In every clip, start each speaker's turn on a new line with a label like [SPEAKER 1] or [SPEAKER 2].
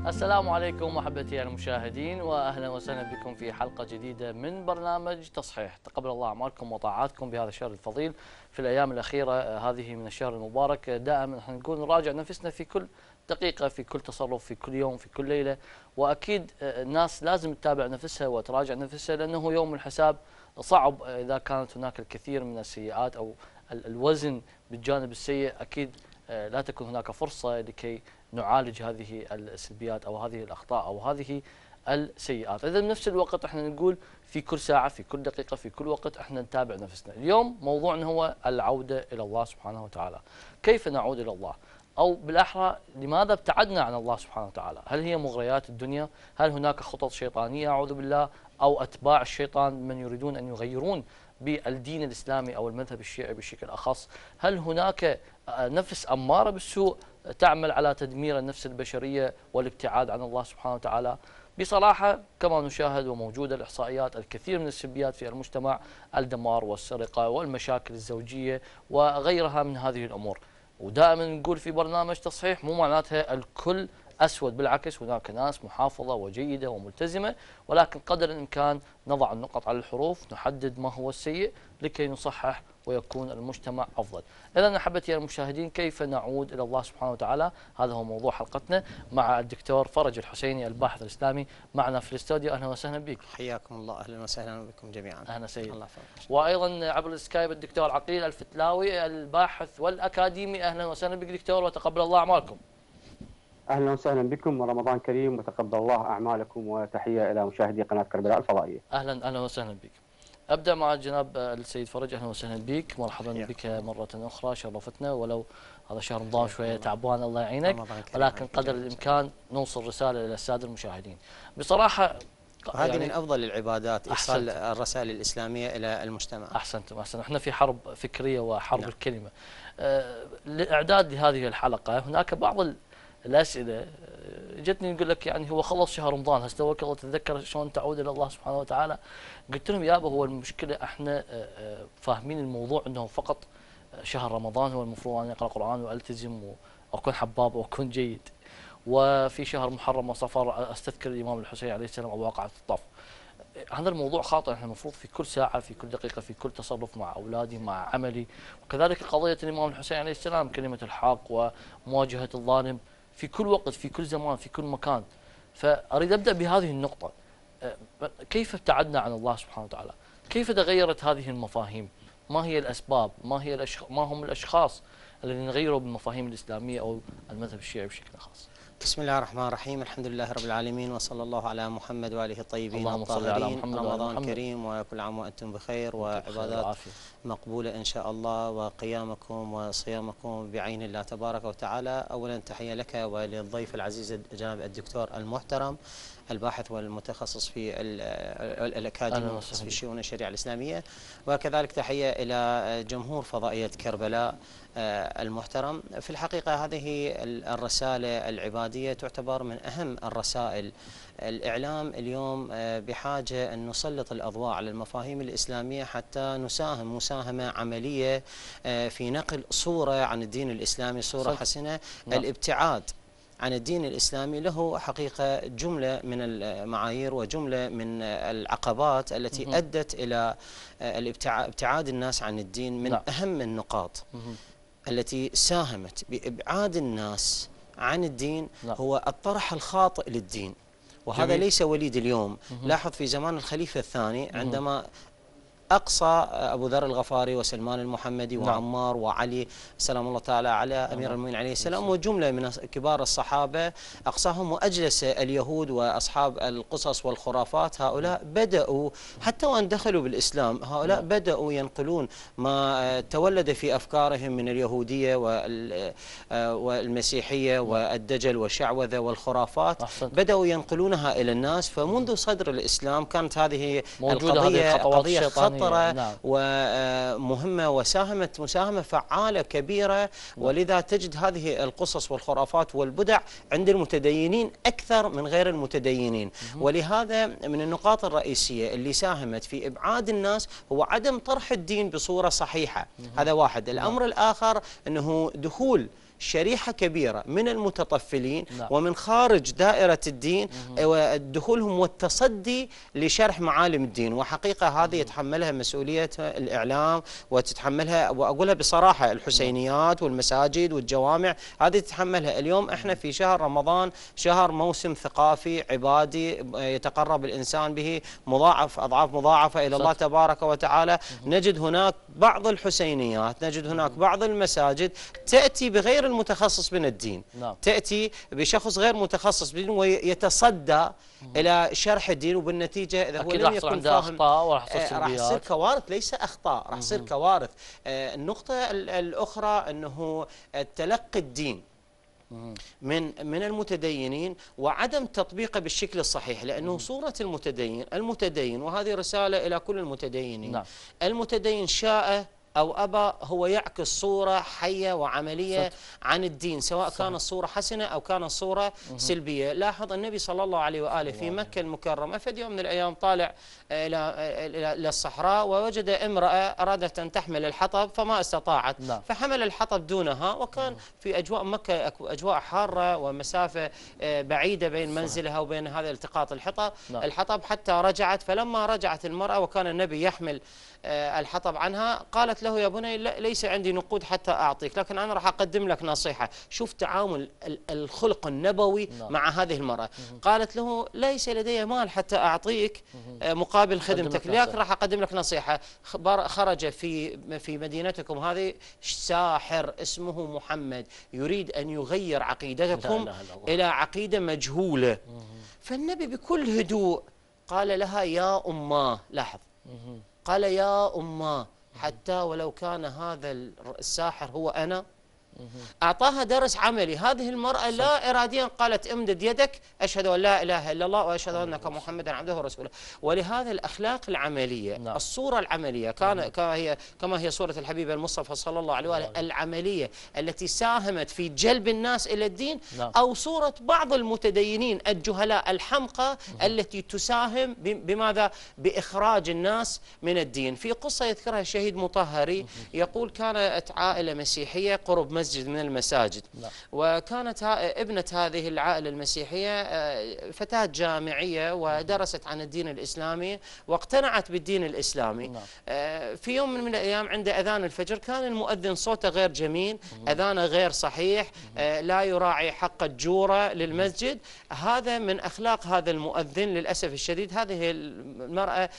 [SPEAKER 1] السلام عليكم احبتي المشاهدين، واهلا وسهلا بكم في حلقه جديده من برنامج تصحيح. تقبل الله اعمالكم وطاعاتكم بهذا الشهر الفضيل. في الايام الاخيره هذه من الشهر المبارك دائما احنا نقول نراجع نفسنا في كل دقيقه، في كل تصرف، في كل يوم، في كل ليله. واكيد الناس لازم تتابع نفسها وتراجع نفسها، لانه يوم الحساب صعب اذا كانت هناك الكثير من السيئات او الوزن بالجانب السيء. اكيد لا تكون هناك فرصه لكي نعالج هذه السلبيات او هذه الاخطاء او هذه السيئات. اذا بنفس الوقت احنا نقول في كل ساعه، في كل دقيقه، في كل وقت احنا نتابع نفسنا. اليوم موضوعنا هو العوده الى الله سبحانه وتعالى. كيف نعود الى الله؟ او بالاحرى لماذا ابتعدنا عن الله سبحانه وتعالى؟ هل هي مغريات الدنيا؟ هل هناك خطط شيطانيه اعوذ بالله، او اتباع الشيطان من يريدون ان يغيرون بالدين الاسلامي او المذهب الشيعي بشكل اخص؟ هل هناك نفس اماره بالسوء تعمل على تدمير النفس البشريه والابتعاد عن الله سبحانه وتعالى؟ بصراحه كما نشاهد وموجوده الاحصائيات، الكثير من السلبيات في المجتمع، الدمار والسرقه والمشاكل الزوجيه وغيرها من هذه الامور. ودائما نقول في برنامج تصحيح مو معناتها الكل أسود، بالعكس هناك ناس محافظة وجيدة وملتزمة، ولكن قدر الإمكان نضع النقط على الحروف، نحدد ما هو السيء لكي نصحح ويكون المجتمع أفضل. إذا أحبتي المشاهدين، كيف نعود إلى الله سبحانه وتعالى؟ هذا هو موضوع حلقتنا مع الدكتور فرج الحسيني الباحث الإسلامي معنا في الاستوديو. أهلا وسهلا بك.
[SPEAKER 2] حياكم الله، أهلا وسهلا بكم جميعا.
[SPEAKER 1] أهلا سيد.
[SPEAKER 2] الله يحفظك.
[SPEAKER 1] وأيضا عبر السكايب الدكتور عقيل الفتلاوي الباحث والأكاديمي. أهلا وسهلا بك دكتور، وتقبل الله أعمالكم.
[SPEAKER 3] أهلا وسهلا بكم، ورمضان كريم وتقبل الله أعمالكم، وتحية إلى مشاهدي قناة كربلاء الفضائية.
[SPEAKER 1] أهلا وسهلا بك. أبدأ مع جناب السيد فرج. أهلا وسهلا بك، مرحبا بك مرة أخرى، شرفتنا. ولو هذا شهر رمضان شوية تعبان الله يعينك، ولكن قدر الإمكان نوصل رسالة إلى السادة المشاهدين. بصراحة
[SPEAKER 2] هذه يعني من أفضل العبادات، إيصال الرسائل الإسلامية إلى المجتمع.
[SPEAKER 1] أحسنتم. احنا في حرب فكرية وحرب الكلمة. لإعداد لهذه الحلقة هناك بعض الأسئلة جتني، نقول لك يعني هو خلص شهر رمضان، هسه توكل وتتذكر شلون تعود الى الله سبحانه وتعالى. قلت لهم يابا هو المشكله احنا فاهمين الموضوع انه فقط شهر رمضان هو المفروض ان اقرا قران والتزم واكون حباب واكون جيد، وفي شهر محرم وصفر استذكر الامام الحسين عليه السلام او واقعه الطف. هذا الموضوع خاطئ. احنا المفروض في كل ساعه، في كل دقيقه، في كل تصرف مع اولادي، مع عملي، وكذلك قضيه الامام الحسين عليه السلام كلمه الحق ومواجهه الظالم في كل وقت، في كل زمان، في كل مكان. فأريد أبدأ بهذه النقطة. كيف ابتعدنا عن الله سبحانه وتعالى؟ كيف تغيرت هذه المفاهيم؟ ما هي الأسباب؟ ما هم الأشخاص الذين غيروا بالمفاهيم الإسلامية أو المذهب الشيعي بشكل خاص؟
[SPEAKER 2] بسم الله الرحمن الرحيم، الحمد لله رب العالمين، وصلى الله على محمد وآله الطيبين الطاهرين. رمضان كريم وكل عام وأنتم بخير، وعبادات مقبولة إن شاء الله، وقيامكم وصيامكم بعين الله تبارك وتعالى. أولا تحية لك وللضيف العزيز جناب الدكتور المحترم الباحث والمتخصص في الأكاديمي في الشؤون الشريعة الإسلامية، وكذلك تحية إلى جمهور فضائية كربلاء المحترم. في الحقيقة هذه الرسالة العبادية تعتبر من أهم الرسائل. الإعلام اليوم بحاجة أن نسلط الأضواء على المفاهيم الإسلامية حتى نساهم مساهمة عملية في نقل صورة عن الدين الإسلامي، صورة حسنة. الابتعاد عن الدين الإسلامي له حقيقة جملة من المعايير وجملة من العقبات التي أدت إلى ابتعاد الناس عن الدين. من أهم النقاط التي ساهمت بإبعاد الناس عن الدين هو الطرح الخاطئ للدين، وهذا ليس وليد اليوم. لاحظ في زمان الخليفة الثاني عندما أقصى أبو ذر الغفاري وسلمان المحمدي وعمار وعلي سلام الله تعالى على أمير المؤمنين عليه السلام وجملة من كبار الصحابة، أقصاهم وأجلس اليهود وأصحاب القصص والخرافات. هؤلاء بدأوا حتى وأن دخلوا بالإسلام، هؤلاء بدأوا ينقلون ما تولد في أفكارهم من اليهودية والمسيحية والدجل والشعوذة والخرافات، بدأوا ينقلونها إلى الناس. فمنذ صدر الإسلام كانت هذه القضية قضية خطرة ومهمة، وساهمت مساهمة فعالة كبيرة. ولذا تجد هذه القصص والخرافات والبدع عند المتدينين أكثر من غير المتدينين. ولهذا من النقاط الرئيسية اللي ساهمت في إبعاد الناس هو عدم طرح الدين بصورة صحيحة. هذا واحد. الأمر الآخر أنه دخول شريحة كبيرة من المتطفلين ومن خارج دائرة الدين ودخولهم والتصدي لشرح معالم الدين. وحقيقة هذه يتحملها مسؤولية الإعلام وتتحملها، وأقولها بصراحة، الحسينيات والمساجد والجوامع، هذه تتحملها. اليوم احنا في شهر رمضان، شهر موسم ثقافي عبادي يتقرب الإنسان به مضاعف أضعاف مضاعفة إلى الله تبارك وتعالى. نجد هناك بعض الحسينيات، نجد هناك بعض المساجد تأتي بغير المتخصص من الدين، تأتي بشخص غير متخصص بالدين ويتصدى إلى شرح الدين، وبالنتيجة إذا هو لم يكن فاهم راح يصير كوارث، ليس أخطاء، راح يصير كوارث. النقطة الأخرى أنه تلقي الدين من المتدينين وعدم تطبيقه بالشكل الصحيح، لأنه صورة المتدين وهذه رسالة إلى كل المتدينين. المتدين شاء أو أبى هو يعكس صورة حية وعملية عن الدين، سواء كانت الصورة حسنة أو كانت الصورة سلبية. لاحظ النبي صلى الله عليه وآله في مكة المكرمة في يوم من الأيام طالع إلى الصحراء ووجد امرأة أرادت أن تحمل الحطب فما استطاعت، فحمل الحطب دونها، وكان في أجواء مكة أجواء حارة ومسافة بعيدة بين منزلها وبين هذا التقاط الحطب حتى رجعت. فلما رجعت المرأة وكان النبي يحمل الحطب عنها، قالت له: يا بني ليس عندي نقود حتى أعطيك، لكن أنا راح أقدم لك نصيحة. شوف تعامل الخلق النبوي مع هذه المرأة. قالت له: ليس لدي مال حتى أعطيك مقابل خدمتك، لكن راح أقدم لك نصيحة. خرج في مدينتكم هذه ساحر اسمه محمد يريد أن يغير عقيدتكم إلى عقيدة مجهولة. فالنبي بكل هدوء قال لها: يا أماه، لاحظ، قال: يا أماه، حتى ولو كان هذا الساحر هو أنا. أعطاها درس عملي. هذه المرأة لا إراديا قالت: امدد يدك، أشهد أن لا إله إلا الله وأشهد أنك محمدا عبده ورسوله. ولهذا الأخلاق العملية، الصورة العملية كما هي صورة الحبيب المصطفى صلى الله عليه وآله، العملية التي ساهمت في جلب الناس إلى الدين، أو صورة بعض المتدينين الجهلاء الحمقى التي تساهم بماذا؟ بإخراج الناس من الدين. في قصة يذكرها الشهيد مطهري، يقول: كانت عائلة مسيحية قرب مسجد من المساجد، وكانت ابنة هذه العائلة المسيحية فتاة جامعية ودرست عن الدين الإسلامي واقتنعت بالدين الإسلامي. في يوم من الأيام عند أذان الفجر كان المؤذن صوته غير جميل، أذانه غير صحيح، لا يراعي حق الجورة للمسجد. هذا من أخلاق هذا المؤذن للأسف الشديد. هذه المرأة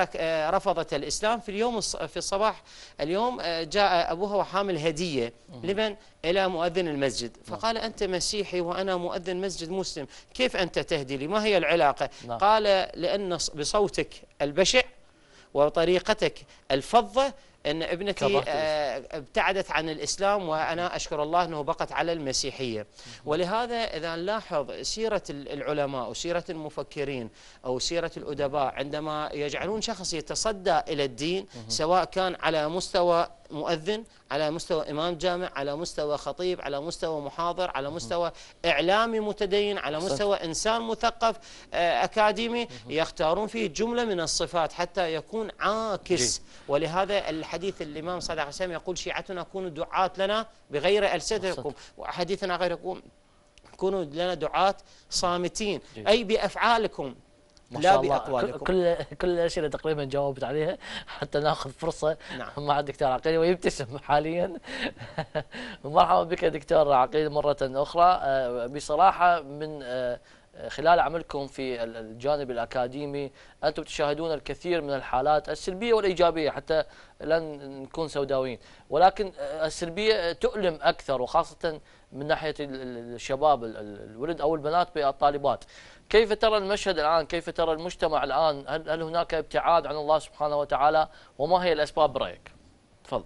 [SPEAKER 2] رفضت الإسلام. في الصباح اليوم جاء أبوها وحامل هدية لمن؟ إلى مؤذن المسجد. فقال: أنت مسيحي وأنا مؤذن مسجد مسلم، كيف أنت تهدي لي؟ ما هي العلاقة؟ قال: لأن بصوتك البشع وطريقتك الفظة أن ابنتي ابتعدت عن الإسلام، وأنا أشكر الله أنه بقت على المسيحية. ولهذا إذا نلاحظ سيرة العلماء وسيرة المفكرين أو سيرة الأدباء، عندما يجعلون شخص يتصدى إلى الدين، سواء كان على مستوى مؤذن، على مستوى إمام جامع، على مستوى خطيب، على مستوى محاضر، على مستوى إعلامي متدين، على مستوى إنسان مثقف أكاديمي، يختارون فيه جملة من الصفات حتى يكون عاكس. ولهذا الحديث الإمام صلى الله عليه وسلم يقول: شيعتنا كونوا دعاة لنا بغير ألسنتكم، وحديثنا غيركم كونوا لنا دعاة صامتين، أي بأفعالكم لا بأقوالكم.
[SPEAKER 1] كل الأسئلة تقريبا جاوبت عليها، حتى ناخذ فرصة مع الدكتور عقيل ويبتسم حاليا. مرحبا بك دكتور عقيل مرة أخرى. بصراحة من خلال عملكم في الجانب الأكاديمي أنتم تشاهدون الكثير من الحالات السلبية والإيجابية، حتى لن نكون سوداويين، ولكن السلبية تؤلم أكثر، وخاصة من ناحية الشباب الولد أو البنات بالطالبات. كيف ترى المشهد الآن؟ كيف ترى المجتمع الآن؟ هل هناك ابتعاد عن الله سبحانه وتعالى؟ وما هي الأسباب برأيك؟ تفضل.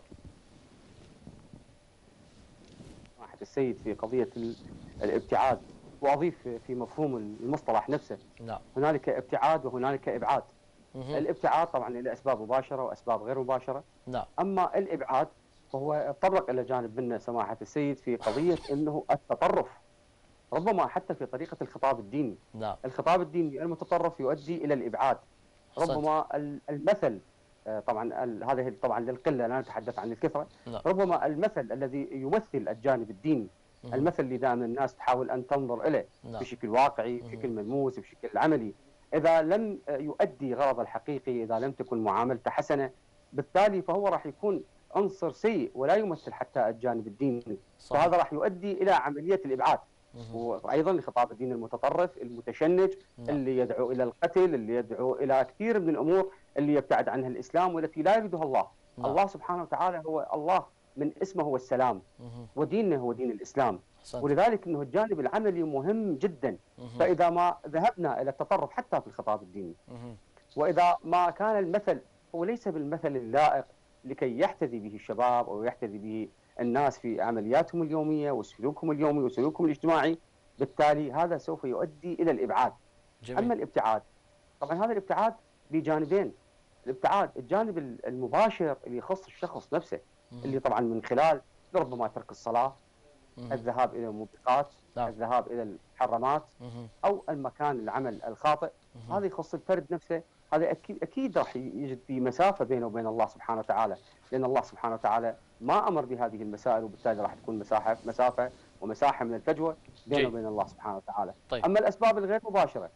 [SPEAKER 3] واحد السيد في قضية الابتعاد، وأضيف في مفهوم المصطلح نفسه. هنالك ابتعاد وهنالك إبعاد. الابتعاد طبعا له أسباب مباشرة وأسباب غير مباشرة. أما الإبعاد فهو تطرق إلى جانب منه سماحة السيد في قضية أنه التطرف، ربما حتى في طريقة الخطاب الديني. الخطاب الديني المتطرف يؤدي إلى الإبعاد. ربما المثل، طبعا هذه طبعا للقلة، لا نتحدث عن الكثرة. ربما المثل الذي يمثل الجانب الديني المثل اللي دائما الناس تحاول ان تنظر اليه بشكل واقعي، بشكل ملموس، بشكل عملي. اذا لم يؤدي غرضه الحقيقي، اذا لم تكن معاملته حسنه، بالتالي فهو راح يكون عنصر سيء ولا يمثل حتى الجانب الديني، فهذا راح يؤدي الى عمليه الابعاد. وايضا لخطاب الدين المتطرف المتشنج اللي يدعو الى القتل، اللي يدعو الى كثير من الامور اللي يبتعد عنها الاسلام والتي لا يريدها الله. الله سبحانه وتعالى هو الله، من اسمه هو السلام، وديننا هو دين الاسلام. ولذلك انه الجانب العملي مهم جدا. فاذا ما ذهبنا الى التطرف حتى في الخطاب الديني، واذا ما كان المثل هو ليس بالمثل اللائق لكي يحتذي به الشباب او يحتذي به الناس في عملياتهم اليوميه وسلوكهم اليومي وسلوكهم الاجتماعي، بالتالي هذا سوف يؤدي الى الابعاد. جميل. اما الابتعاد، طبعا هذا الابتعاد بجانبين. الابتعاد الجانب المباشر اللي يخص الشخص نفسه، اللي طبعا من خلال ربما ترك الصلاه، الذهاب الى الموبقات، الذهاب الى المحرمات، او المكان العمل الخاطئ. هذا يخص الفرد نفسه. هذا اكيد راح يجد في مسافه بينه وبين الله سبحانه وتعالى، لان الله سبحانه وتعالى ما امر بهذه المسائل، وبالتالي راح تكون مسافه ومساحه من الفجوه بينه وبين الله سبحانه وتعالى. طيب. اما الاسباب الغير مباشره،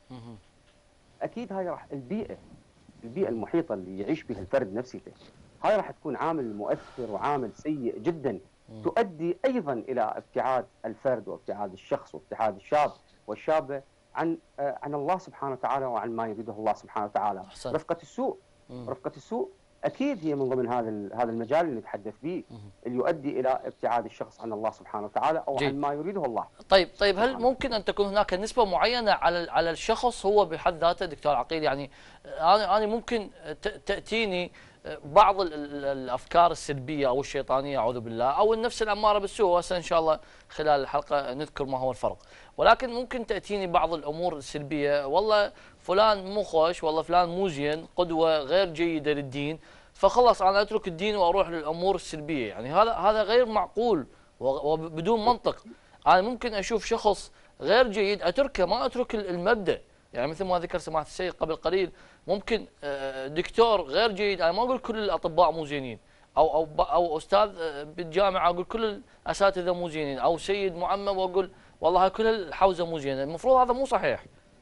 [SPEAKER 3] اكيد هاي راح البيئه المحيطه اللي يعيش بها الفرد نفسيته، هاي راح تكون عامل مؤثر وعامل سيء جدا، تؤدي ايضا الى ابتعاد الفرد وابتعاد الشخص وابتعاد الشاب والشابه عن الله سبحانه وتعالى وعن ما يريده الله سبحانه وتعالى. رفقه السوء اكيد هي من ضمن هذا المجال اللي نتحدث به، اللي يؤدي الى ابتعاد الشخص عن الله سبحانه وتعالى او عن ما يريده الله.
[SPEAKER 1] طيب هل ممكن ان تكون هناك نسبه معينه على الشخص هو بحد ذاته دكتور عقيل؟ يعني انا ممكن تاتيني بعض الافكار السلبيه او الشيطانيه اعوذ بالله، او النفس الاماره بالسوء، وهسه ان شاء الله خلال الحلقه نذكر ما هو الفرق. ولكن ممكن تاتيني بعض الامور السلبيه، والله فلان مو خوش، والله فلان مو زين، قدوه غير جيده للدين، فخلص انا اترك الدين واروح للامور السلبيه. يعني هذا غير معقول وبدون منطق. انا ممكن اشوف شخص غير جيد اتركه، ما اترك المبدا. يعني مثل ما ذكر سماحه السيد قبل قليل، ممكن دكتور غير جيد، انا ما اقول كل الاطباء مو زينين، او استاذ بالجامعه اقول كل الاساتذه مو زينين، او سيد معمم واقول والله كل الحوزه مو زينه. المفروض هذا مو صحيح.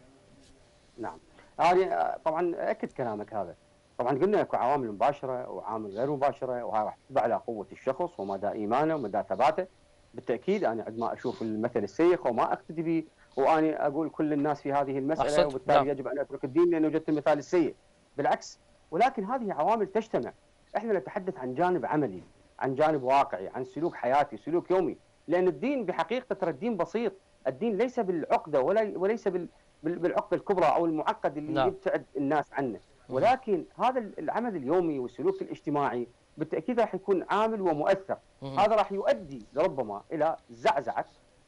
[SPEAKER 3] نعم، يعني طبعا اكد كلامك هذا. طبعا قلنا اكو عوامل مباشره وعوامل غير مباشره، وهي راح تتبع على قوه الشخص ومدى ايمانه ومدى ثباته. بالتاكيد انا عندما اشوف المثل السيء وما اقتدي به، واني اقول كل الناس في هذه المساله وبالتالي يجب ان اترك الدين لانه وجدت المثال السيء. بالعكس، ولكن هذه عوامل تجتمع. احنا نتحدث عن جانب عملي، عن جانب واقعي، عن سلوك حياتي، سلوك يومي. لان الدين بحقيقه ترى الدين بسيط، الدين ليس بالعقده وليس بالعقده الكبرى او المعقد اللي يبتعد الناس عنه، ولكن هذا العمل اليومي والسلوك الاجتماعي بالتاكيد راح يكون عامل ومؤثر. هذا راح يؤدي لربما الى زعزعه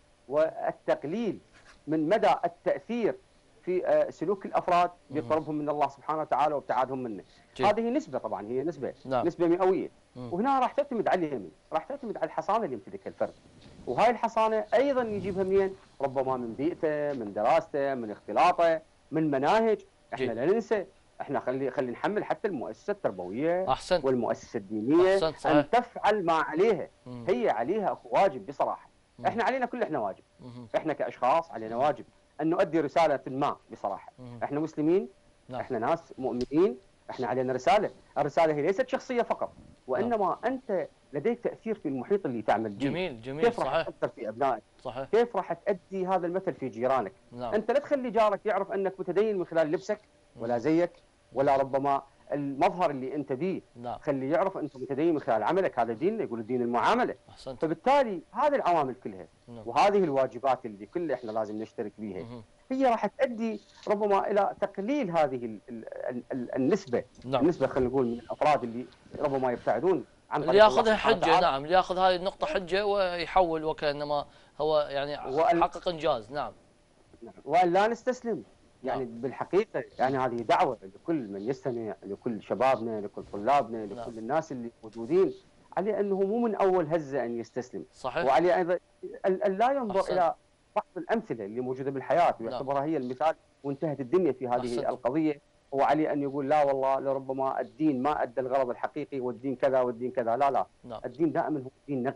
[SPEAKER 3] والتقليل من مدى التاثير في سلوك الافراد بقربهم من الله سبحانه وتعالى وابتعادهم منه. هذه نسبه، طبعا هي نسبه مئويه، وهنا راح تعتمد على اليمين، راح تعتمد على الحصانه اللي يمتلكها الفرد. وهاي الحصانه ايضا يجيبها منين؟ ربما من بيئته، من دراسته، من اختلاطه، من مناهج. احنا لا ننسى، احنا خلي نحمل حتى المؤسسه التربويه والمؤسسه الدينيه ان تفعل ما عليها. هي عليها اكو واجب بصراحه. احنا علينا احنا واجب. احنا كاشخاص علينا واجب ان نؤدي رساله ما بصراحه. احنا مسلمين، احنا ناس مؤمنين، احنا علينا رساله. الرساله هي ليست شخصيه فقط، وانما انت لديك تاثير في المحيط اللي تعمل به.
[SPEAKER 1] جميل
[SPEAKER 3] كيف راح تاثر في ابنائك؟
[SPEAKER 1] صحيح.
[SPEAKER 3] كيف راح تؤدي هذا المثل في جيرانك؟ انت لا تخلي جارك يعرف انك متدين من خلال لبسك ولا زيك ولا ربما المظهر اللي انت بيه. خلي يعرف انت متدين من خلال عملك. هذا ديننا يقول الدين المعامله.
[SPEAKER 1] أحسنت.
[SPEAKER 3] فبالتالي هذه العوامل كلها وهذه الواجبات اللي كلها احنا لازم نشترك بيها، هي راح تؤدي ربما الى تقليل هذه النسبه. النسبه خلينا نقول من الافراد اللي ربما يبتعدون عن
[SPEAKER 1] اللي ياخذها حجه. نعم، اللي ياخذ هذه النقطه حجه ويحول وكانما هو يعني حقق انجاز. نعم.
[SPEAKER 3] وان لا نستسلم. يعني بالحقيقه يعني هذه دعوه لكل من يستمع، لكل شبابنا، لكل طلابنا، لكل الناس اللي موجودين، عليه انه مو من اول هزه ان يستسلم.
[SPEAKER 1] صحيح.
[SPEAKER 3] وعليه ايضا ان لا ينظر الى بعض الامثله اللي موجوده بالحياه ويعتبرها هي المثال وانتهت الدنيا في هذه القضيه. وعليه ان يقول لا والله لربما الدين ما ادى الغرض الحقيقي والدين كذا والدين كذا. لا. الدين دائما هو دين نقي.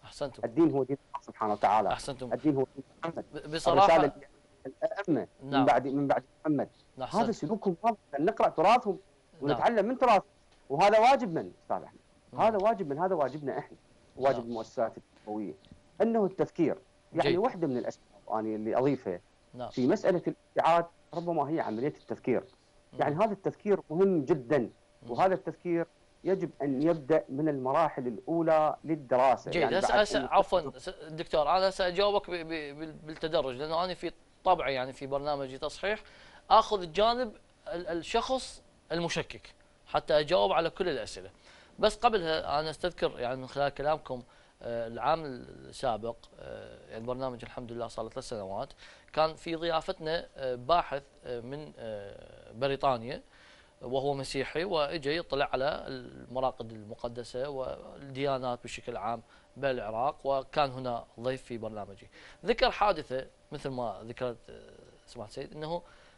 [SPEAKER 1] احسنتم.
[SPEAKER 3] الدين هو دين الله سبحانه وتعالى.
[SPEAKER 1] احسنتم.
[SPEAKER 3] الدين هو دين محمد
[SPEAKER 1] بصراحه
[SPEAKER 3] الائمه
[SPEAKER 1] نعم.
[SPEAKER 3] من بعد محمد.
[SPEAKER 1] أحسنت.
[SPEAKER 3] هذا سلوكهم واضح، نقرا تراثهم ونتعلم من تراثهم، وهذا واجب من استاذ احمد، هذا واجب هذا واجبنا احنا، واجب المؤسسات التربويه، انه التذكير. يعني واحده من الاسباب انا اللي اضيفها في مساله الابتعاد ربما هي عمليه التذكير. يعني هذا التذكير مهم جدا، وهذا التذكير يجب ان يبدا من المراحل الاولى للدراسه.
[SPEAKER 1] جيد.
[SPEAKER 3] يعني
[SPEAKER 1] عفوا دكتور، انا ساجاوبك بالتدرج، لانه انا في طبعي يعني في برنامجي تصحيح اخذ الجانب الشخص المشكك حتى اجاوب على كل الاسئله. بس قبلها انا استذكر يعني من خلال كلامكم العام السابق، يعني برنامج الحمد لله صار له 3 سنوات، كان في ضيافتنا باحث من بريطانيا وهو مسيحي، واجى يطلع على المراقد المقدسه والديانات بشكل عام بالعراق، وكان هنا ضيف في برنامجي. ذكر حادثه مثل ما ذكرت سماحه السيد، انه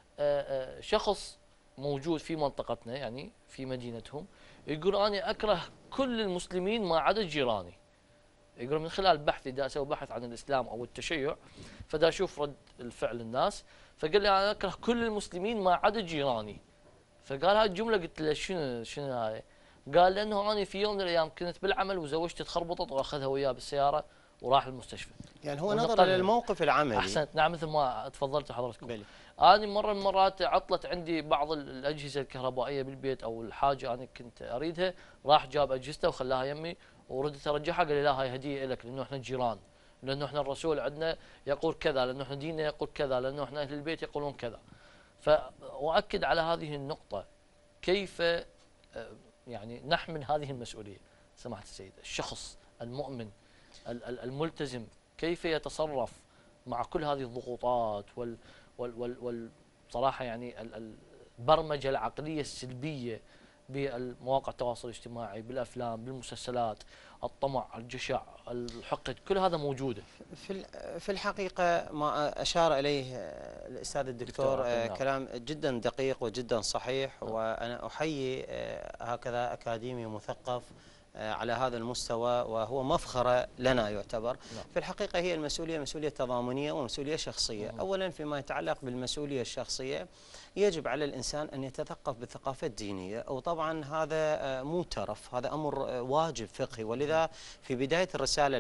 [SPEAKER 1] شخص موجود في منطقتنا يعني في مدينتهم يقول انا اكره كل المسلمين ما عدا جيراني. يقول من خلال بحثي دا اسوي بحث عن الاسلام او التشيع، فدا اشوف رد الفعل الناس، فقال لي انا اكره كل المسلمين ما عدا جيراني. فقال هاي الجمله، قلت له شنو هاي؟ قال لانه انا في يوم من الايام كنت بالعمل وزوجتي تخربطت واخذها وياه بالسياره وراح المستشفى.
[SPEAKER 2] يعني هو نظرا للموقف العملي.
[SPEAKER 1] احسنت. نعم، مثل ما تفضلت حضرتكم. انا مره من المرات عطلت عندي بعض الاجهزه الكهربائيه بالبيت او الحاجه انا كنت اريدها، راح جاب اجهزته وخلاها يمي، وردت ارجعها قال لي لا هاي هديه لك لانه احنا جيران، لانه احنا الرسول عندنا يقول كذا، لانه احنا ديننا يقول كذا، لانه احنا اهل البيت يقولون كذا. فاؤكد على هذه النقطه، كيف يعني نحمل هذه المسؤوليه سماحه السيد، الشخص المؤمن الملتزم كيف يتصرف مع كل هذه الضغوطات والصراحه يعني البرمجه العقليه السلبيه بالمواقع التواصل الاجتماعي، بالافلام، بالمسلسلات، الطمع، الجشع، الحقد، كل هذا موجوده.
[SPEAKER 2] في الحقيقه ما اشار اليه الاستاذ الدكتور كلام جدا دقيق وجدا صحيح، وانا احيي هكذا اكاديمي مثقف على هذا المستوى، وهو مفخرة لنا يعتبر. في الحقيقة هي المسؤولية مسؤولية تضامنية ومسؤولية شخصية. أولا فيما يتعلق بالمسؤولية الشخصية، يجب على الإنسان أن يتثقف بالثقافة الدينية، وطبعا هذا مو ترف، هذا أمر واجب فقهي. ولذا في بداية الرسالة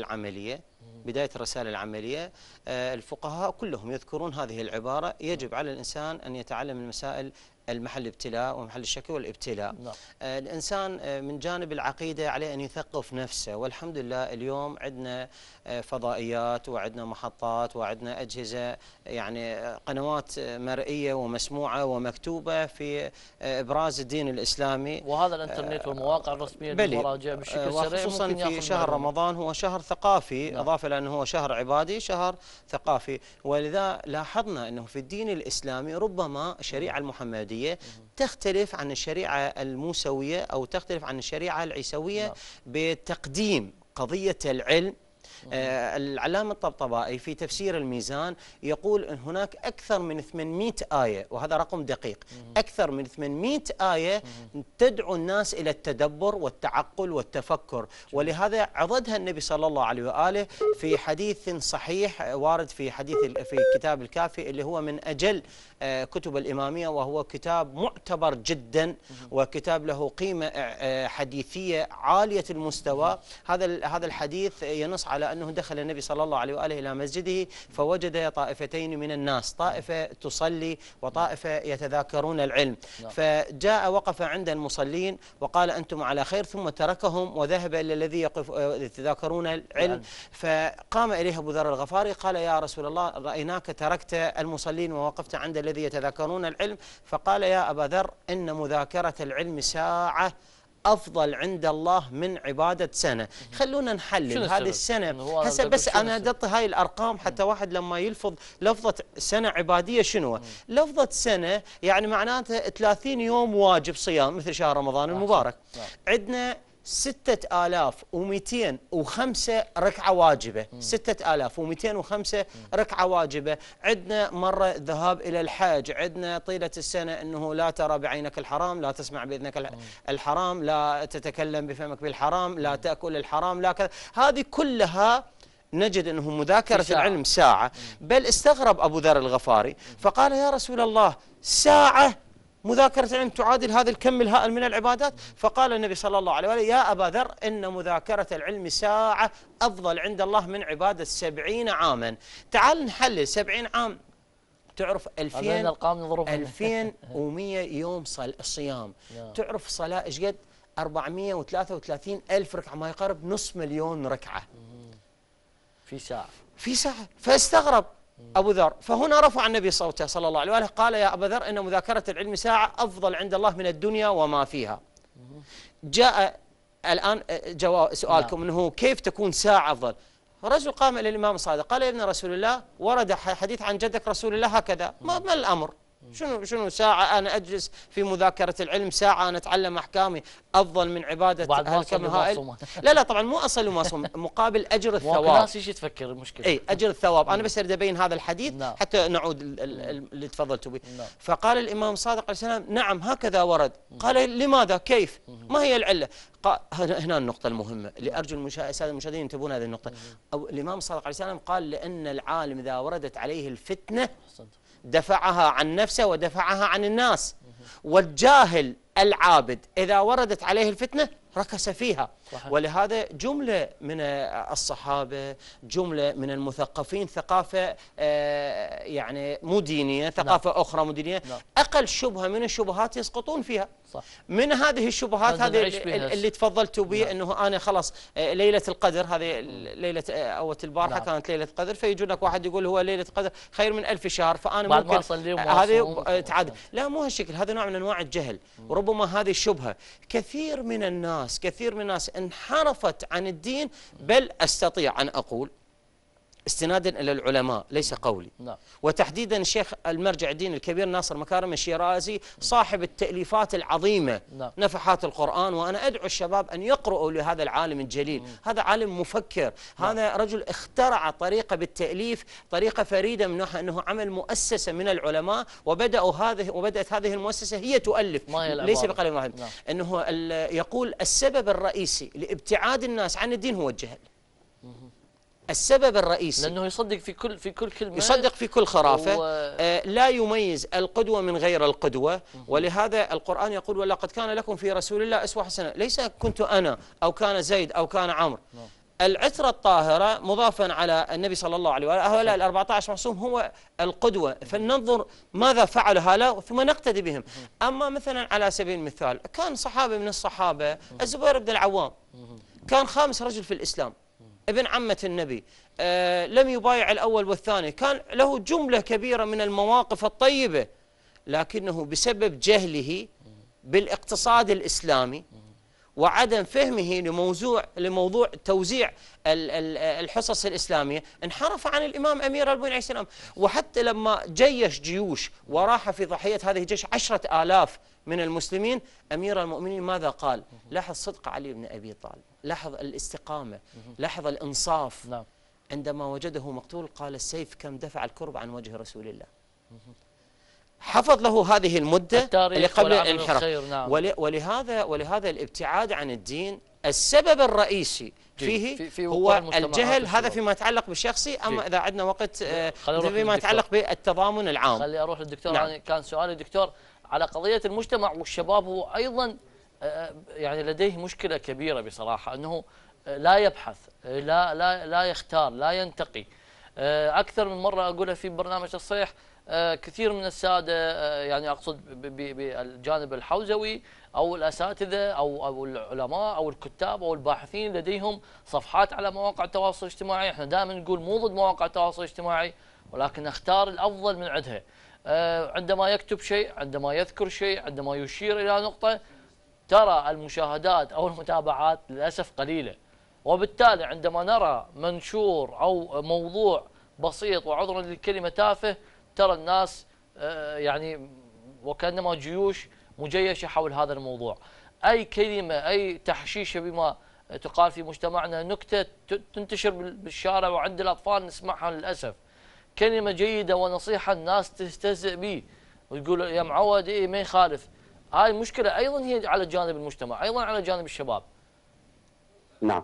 [SPEAKER 2] العملية الفقهاء كلهم يذكرون هذه العبارة: يجب على الإنسان أن يتعلم المسائل المحل الابتلاء ومحل الشك والابتلاء. الإنسان من جانب العقيدة عليه أن يثقف نفسه، والحمد لله اليوم عندنا فضائيات وعندنا محطات وعندنا أجهزة، يعني قنوات مرئية ومسموعة ومكتوبة في إبراز الدين الإسلامي،
[SPEAKER 1] وهذا الإنترنت والمواقع الرسمية للمراجع بشكل سريع،
[SPEAKER 2] وخصوصا في شهر رمضان هو شهر ثقافي. أضاف إلى أنه هو شهر عبادي شهر ثقافي. ولذا لاحظنا أنه في الدين الإسلامي ربما الشريعة المحمدية تختلف عن الشريعة الموسوية أو تختلف عن الشريعة العيسوية بتقديم قضية العلم. العلامة الطبطبائي في تفسير الميزان يقول أن هناك أكثر من 800 آية، وهذا رقم دقيق، أكثر من 800 آية تدعو الناس إلى التدبر والتعقل والتفكر. ولهذا عضدها النبي صلى الله عليه وآله في حديث صحيح وارد في كتاب الكافي، اللي هو من أجل كتب الإمامية، وهو كتاب معتبر جدا وكتاب له قيمة حديثية عالية المستوى. هذا الحديث ينص على أنه دخل النبي صلى الله عليه وآله إلى مسجده فوجد طائفتين من الناس، طائفة تصلي وطائفة يتذاكرون العلم. فجاء وقف عند المصلين وقال أنتم على خير، ثم تركهم وذهب إلى الذي يتذاكرون العلم. فقام إليه أبو ذر الغفاري قال: يا رسول الله، رأيناك تركت المصلين ووقفت عند الذي يتذاكرون العلم. فقال: يا أبا ذر، إن مذاكرة العلم ساعة أفضل عند الله من عبادة سنة. خلونا نحلل هذه السنة هسه، بس أنا أدط هاي الأرقام حتى واحد لما يلفظ لفظة سنة عبادية شنو؟ لفظة سنة يعني معناتها 30 يوم واجب صيام مثل شهر رمضان المبارك. عندنا 6205 ركعة واجبة. 6205 ركعة واجبة. عندنا مرة ذهاب إلى الحج، عندنا طيلة السنة أنه لا ترى بعينك الحرام، لا تسمع بإذنك الحرام، لا تتكلم بفمك بالحرام، لا تأكل الحرام، لا كذا. هذه كلها نجد أنه مذاكرة العلم ساعة. بل استغرب أبو ذر الغفاري فقال يا رسول الله ساعة مذاكرة العلم تعادل هذا الكم الهائل من العبادات؟ فقال النبي صلى الله عليه وسلم يا أبا ذر إن مذاكرة العلم ساعة أفضل عند الله من عبادة 70 عاما. تعال نحلل 70 عام، تعرف 2100 يوم صيام، تعرف صلاة إيش قد؟ 433 ألف ركعة، ما يقارب نصف مليون ركعة في ساعة. فاستغرب أبو ذر، فهنا رفع النبي صوته صلى الله عليه وآله قال يا أبا ذر إن مذاكرة العلم ساعة أفضل عند الله من الدنيا وما فيها. جاء الآن سؤالكم أنه كيف تكون ساعة أفضل؟ رجل قام إلى الإمام الصادق قال يا ابن رسول الله ورد حديث عن جدك رسول الله هكذا، ما الأمر؟ شنو ساعة أنا أجلس في مذاكرة العلم، ساعة أنا أتعلم أحكامي أفضل من عبادة هالكم هائل؟ لا طبعا مو أصل ومعصوم، مقابل أجر الثواب.
[SPEAKER 1] الناس ايش تفكر المشكلة؟
[SPEAKER 2] أي أجر الثواب. أنا بس أريد أبين هذا الحديث حتى نعود اللي تفضلتوا به. فقال الإمام الصادق عليه السلام نعم هكذا ورد. قال لماذا؟ كيف؟ ما هي العلة؟ هنا النقطة المهمة اللي أرجو السادة المشاهدين ينتبهون هذه النقطة. الإمام الصادق عليه السلام قال لأن العالم إذا وردت عليه الفتنة دفعها عن نفسه ودفعها عن الناس، والجاهل العابد إذا وردت عليه الفتنة ركس فيها. ولهذا جملة من الصحابة، جملة من المثقفين، ثقافة يعني مو دينية، ثقافة أخرى مو دينية، أقل شبهة من الشبهات يسقطون فيها. من هذه الشبهات هذه اللي تفضلتوا به أنه أنا خلاص ليلة القدر، هذه ليلة أول البارحة كانت ليلة القدر، فيجون لك واحد يقول هو ليلة القدر خير من 1000 شهر، فأنا ممكن هذه تعادل. لا مو هالشكل، هذا نوع من أنواع الجهل. وربما هذه الشبهة كثير من الناس انحرفت عن الدين. بل أستطيع أن أقول استنادا إلى العلماء ليس قولي، وتحديدا الشيخ المرجع الديني الكبير ناصر مكارم الشيرازي صاحب التأليفات العظيمة نفحات القرآن، وأنا أدعو الشباب أن يقرؤوا لهذا العالم الجليل. هذا عالم مفكر، هذا رجل اخترع طريقة بالتأليف، طريقة فريدة من ناحية أنه عمل مؤسسة من العلماء، وبدأت هذه المؤسسة هي تؤلف ليس بقلم واحد. أنه يقول السبب الرئيسي لابتعاد الناس عن الدين هو الجهل. السبب الرئيسي
[SPEAKER 1] لأنه يصدق في كل كلمة،
[SPEAKER 2] يصدق في كل خرافة، لا يميز القدوة من غير القدوة. ولهذا القرآن يقول ولقد كان لكم في رسول الله أسوة حسنة، ليس كنت أنا أو كان زيد أو كان عمرو. العترة الطاهرة مضافا على النبي صلى الله عليه وآله، هؤلاء 14 معصوم هو القدوة، فلننظر ماذا فعل هؤلاء ثم نقتدي بهم. أما مثلا على سبيل المثال كان صحابي من الصحابة الزبير بن العوام، كان خامس رجل في الإسلام، ابن عمة النبي، لم يبايع الأول والثاني، كان له جملة كبيرة من المواقف الطيبة، لكنه بسبب جهله بالاقتصاد الإسلامي وعدم فهمه لموضوع توزيع الحصص الإسلامية انحرف عن الإمام أمير المؤمنين عليه السلام. وحتى لما جيش جيوش وراح في ضحية هذه الجيش 10,000 من المسلمين، أمير المؤمنين ماذا قال؟ لاحظ صدق علي بن أبي طالب، لاحظ الاستقامة، لاحظ الإنصاف. عندما وجده مقتول قال السيف كم دفع الكرب عن وجه رسول الله. حفظ له هذه المدة اللي قبل الانحراف. ولهذا الابتعاد عن الدين السبب الرئيسي فيه هو الجهل. هذا فيما يتعلق بالشخصي. أما إذا عندنا وقت فيما يتعلق بالتضامن العام.
[SPEAKER 1] خلي أروح للدكتور. يعني كان سؤالي دكتور على قضية المجتمع والشباب، هو أيضا يعني لديه مشكلة كبيرة بصراحة، أنه لا يبحث، لا يختار، لا ينتقي. أكثر من مرة أقولها في برنامج الصيح، كثير من السادة يعني أقصد بالجانب الحوزوي أو الأساتذة أو العلماء أو الكتاب أو الباحثين لديهم صفحات على مواقع التواصل الاجتماعي. احنا دائما نقول مو ضد مواقع التواصل الاجتماعي، ولكن نختار الأفضل من عندها. عندما يكتب شيء، عندما يذكر شيء، عندما يشير إلى نقطة، ترى المشاهدات أو المتابعات للأسف قليلة. وبالتالي عندما نرى منشور أو موضوع بسيط وعذرا للكلمة تافه، ترى الناس يعني وكأنما جيوش مجيشة حول هذا الموضوع. أي كلمة أي تحشيشة بما تقال في مجتمعنا، نكتة تنتشر بالشارع وعند الأطفال نسمعها للأسف، كلمة جيدة ونصيحة الناس تستهزئ به ويقول يا معود إيه ما يخالف. هاي مشكلة أيضا هي على جانب المجتمع، أيضا على جانب الشباب.
[SPEAKER 3] نعم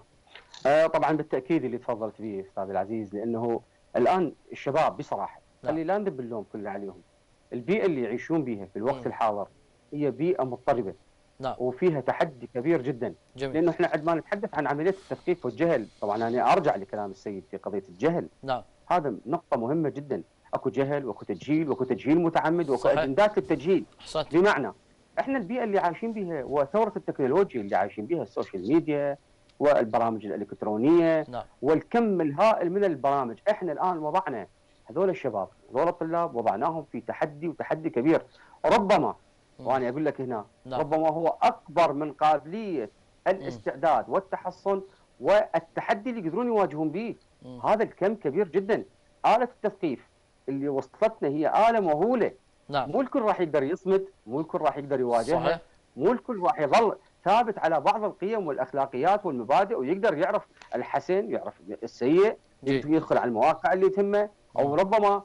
[SPEAKER 3] طبعا بالتأكيد اللي تفضلت به أستاذ العزيز، لأنه الآن الشباب بصراحة خلي لا ندب اللوم كله عليهم، البيئة اللي يعيشون بها في الوقت الحاضر هي بيئة مضطربة وفيها تحدي كبير جدا. جميل. لأنه احنا عندما نتحدث عن عملية التثقيف والجهل، طبعا أنا أرجع لكلام السيد في قضية الجهل. هذا نقطة مهمة جدا، اكو جهل واكو تجهيل واكو تجهيل متعمد واكو اجندات للتجهيل. بمعنى احنا البيئة اللي عايشين بها وثورة التكنولوجيا اللي عايشين بها، السوشيال ميديا والبرامج الإلكترونية والكم الهائل من البرامج، احنا الآن وضعنا هذول الشباب هذول الطلاب وضعناهم في تحدي وتحدي كبير، ربما وانا اقول لك هنا ربما هو اكبر من قابليه الاستعداد والتحصن والتحدي اللي يقدرون يواجهون به. هذا الكم كبير جدا. آلة التثقيف اللي وصلتنا هي آلة مهولة. مو الكل راح يقدر يصمد، مو الكل راح يقدر يواجهها، مو الكل راح يظل ثابت على بعض القيم والاخلاقيات والمبادئ ويقدر يعرف الحسن يعرف السيء، يدخل على المواقع اللي تهمه او ربما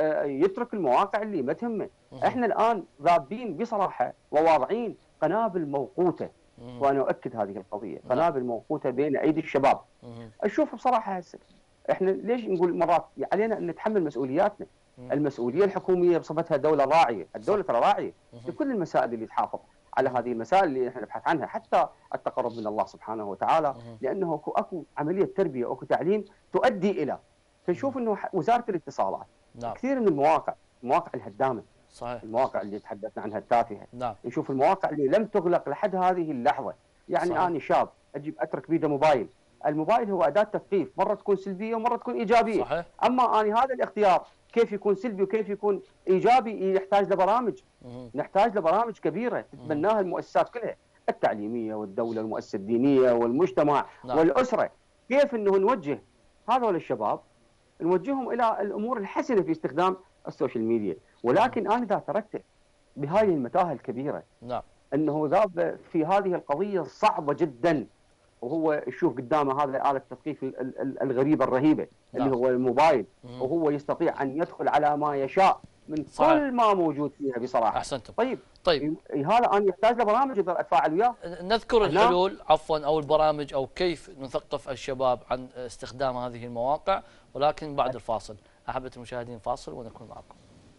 [SPEAKER 3] يترك المواقع اللي ما تهمه. احنا الان ذابين بصراحه وواضعين قنابل موقوته، وانا اؤكد هذه القضيه، قنابل موقوته بين ايدي الشباب. اشوف بصراحه هسه احنا ليش نقول مرات علينا ان نتحمل مسؤولياتنا؟ المسؤوليه الحكوميه بصفتها دوله راعيه، الدوله ترى راعيه لكل المسائل اللي تحافظ على هذه المسائل اللي احنا نبحث عنها، حتى التقرب من الله سبحانه وتعالى، لانه اكو عمليه تربيه واكو تعليم تؤدي الى، فنشوف انه وزاره الاتصالات كثير من المواقع الهدامه، صحيح، المواقع اللي تحدثنا عنها التافهه، نشوف المواقع اللي لم تغلق لحد هذه اللحظه. يعني صحيح. انا شاب اجيب اترك بيده موبايل، الموبايل هو اداه تثقيف، مره تكون سلبيه ومره تكون ايجابيه، صحيح. اما انا هذا الاختيار كيف يكون سلبي وكيف يكون ايجابي يحتاج لبرامج، نحتاج لبرامج كبيره تتبناها المؤسسات كلها، التعليميه والدوله والمؤسسه الدينيه والمجتمع والاسره، كيف انه نوجه هذول الشباب نوجههم الى الامور الحسنه في استخدام السوشيال ميديا. ولكن انا اذا تركته بهذه المتاهه الكبيره انه ذاب في هذه القضيه الصعبه جدا، وهو يشوف قدامه هذا آلة التثقيف الغريبة الرهيبة اللي هو الموبايل، وهو يستطيع أن يدخل على ما يشاء من صحيح. كل ما موجود فيها بصراحة.
[SPEAKER 1] أحسنتم.
[SPEAKER 3] طيب هذا أنا يحتاج لبرامج أقدر أتفاعل وياه.
[SPEAKER 1] نذكر الحلول عفوا أو البرامج أو كيف نثقف الشباب عن استخدام هذه المواقع، ولكن بعد الفاصل. أحبة المشاهدين فاصل ونكون معكم.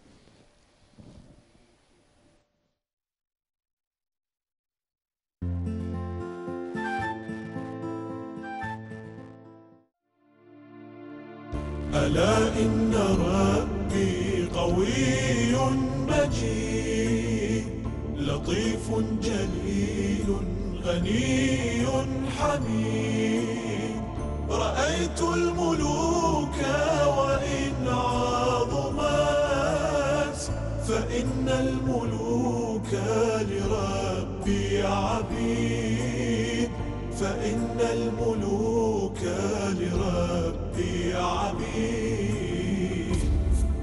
[SPEAKER 4] ألا إن ربي قوي مجيد، لطيف جليل غني حميد. رأيت الملوك وإن عظمت، فإن الملوك لربي عبيد، فإن الملوك لربي عبيد.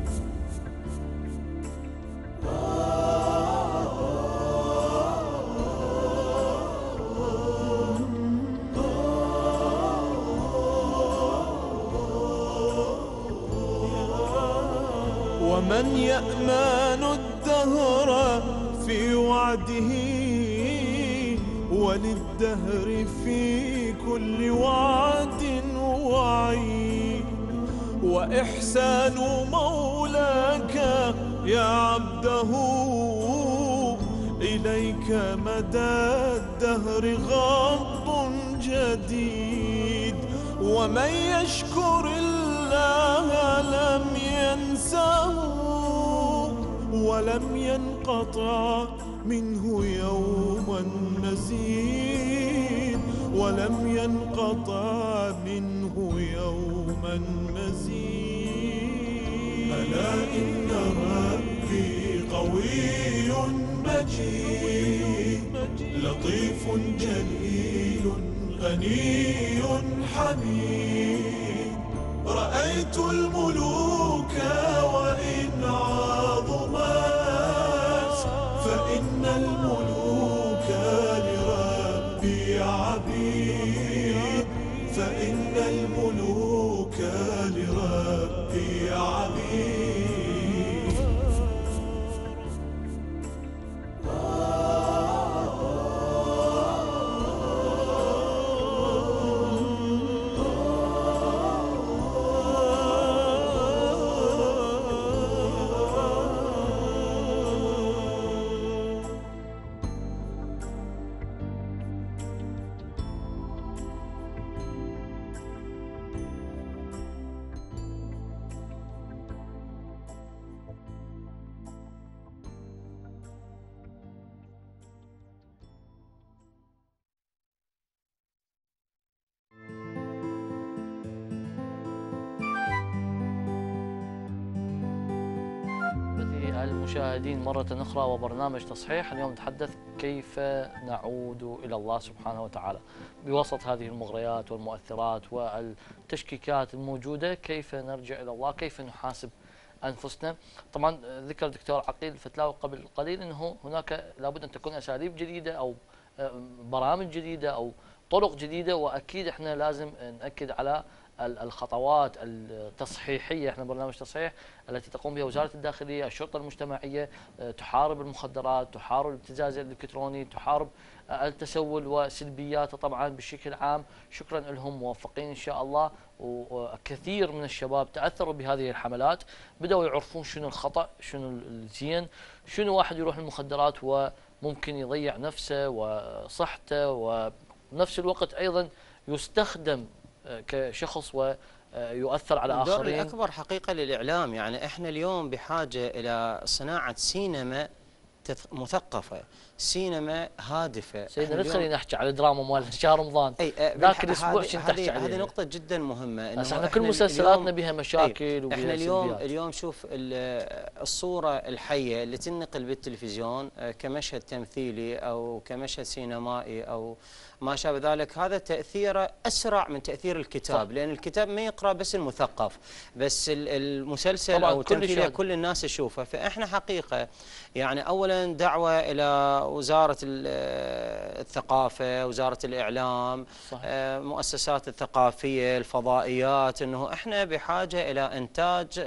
[SPEAKER 4] ومن يأمن الدهر في وعده، وللدهر في كل وعد وعيد. وإحسان مولاك يا عبده، إليك مدى الدهر غض جديد. ومن يشكر الله لم ينسه، ولم ينقطع منه يوما مزيد، ولم ينقطع منه يوما مزيد. ألا إن ربي قوي مجيد، لطيف جليل غني حميد. رأيت الملوك وإن عظمت، فإن الملوك لربي عبيد، فإن الملوك لربي عبيد.
[SPEAKER 1] المشاهدين مرة أخرى وبرنامج تصحيح. اليوم نتحدث كيف نعود إلى الله سبحانه وتعالى بوسط هذه المغريات والمؤثرات والتشكيكات الموجودة. كيف نرجع إلى الله، كيف نحاسب أنفسنا. طبعا ذكر الدكتور عقيل الفتلاوي قبل قليل أنه هناك لابد أن تكون أساليب جديدة أو برامج جديدة أو طرق جديدة، وأكيد إحنا لازم نأكد على الخطوات التصحيحية. احنا برنامج تصحيح التي تقوم بها وزارة الداخلية، الشرطة المجتمعية، تحارب المخدرات، تحارب الابتزاز الإلكتروني، تحارب التسول وسلبياته طبعا بشكل عام. شكرا لهم، موفقين إن شاء الله. وكثير من الشباب تأثروا بهذه الحملات، بدأوا يعرفون شنو الخطأ، شنو الزين، شنو واحد يروح المخدرات وممكن يضيع نفسه وصحته، ونفس الوقت أيضا يستخدم كشخص ويؤثر على آخرين.
[SPEAKER 2] الدور الأكبر حقيقة للإعلام. يعني إحنا اليوم بحاجة إلى صناعة سينما مثقفة، سينما هادفة.
[SPEAKER 1] سيدنا لا تخليني احكي على الدراما مال شهر رمضان ذاك الاسبوع شنو تحكي عليه.
[SPEAKER 2] هذه نقطة جدا مهمة.
[SPEAKER 1] بس احنا كل مسلسلاتنا بها مشاكل وبها
[SPEAKER 2] احنا اليوم شوف الصورة الحية اللي تنقل بالتلفزيون كمشهد تمثيلي او كمشهد سينمائي او ما شابه ذلك، هذا تأثيره أسرع من تأثير الكتاب. صح. لأن الكتاب ما يقرأ بس المثقف، بس المسلسل أو التمثيلية كل الناس تشوفه. فإحنا حقيقة يعني أولا دعوة إلى وزارة الثقافة، وزارة الإعلام، صح. مؤسسات الثقافية، الفضائيات، أنه إحنا بحاجة إلى إنتاج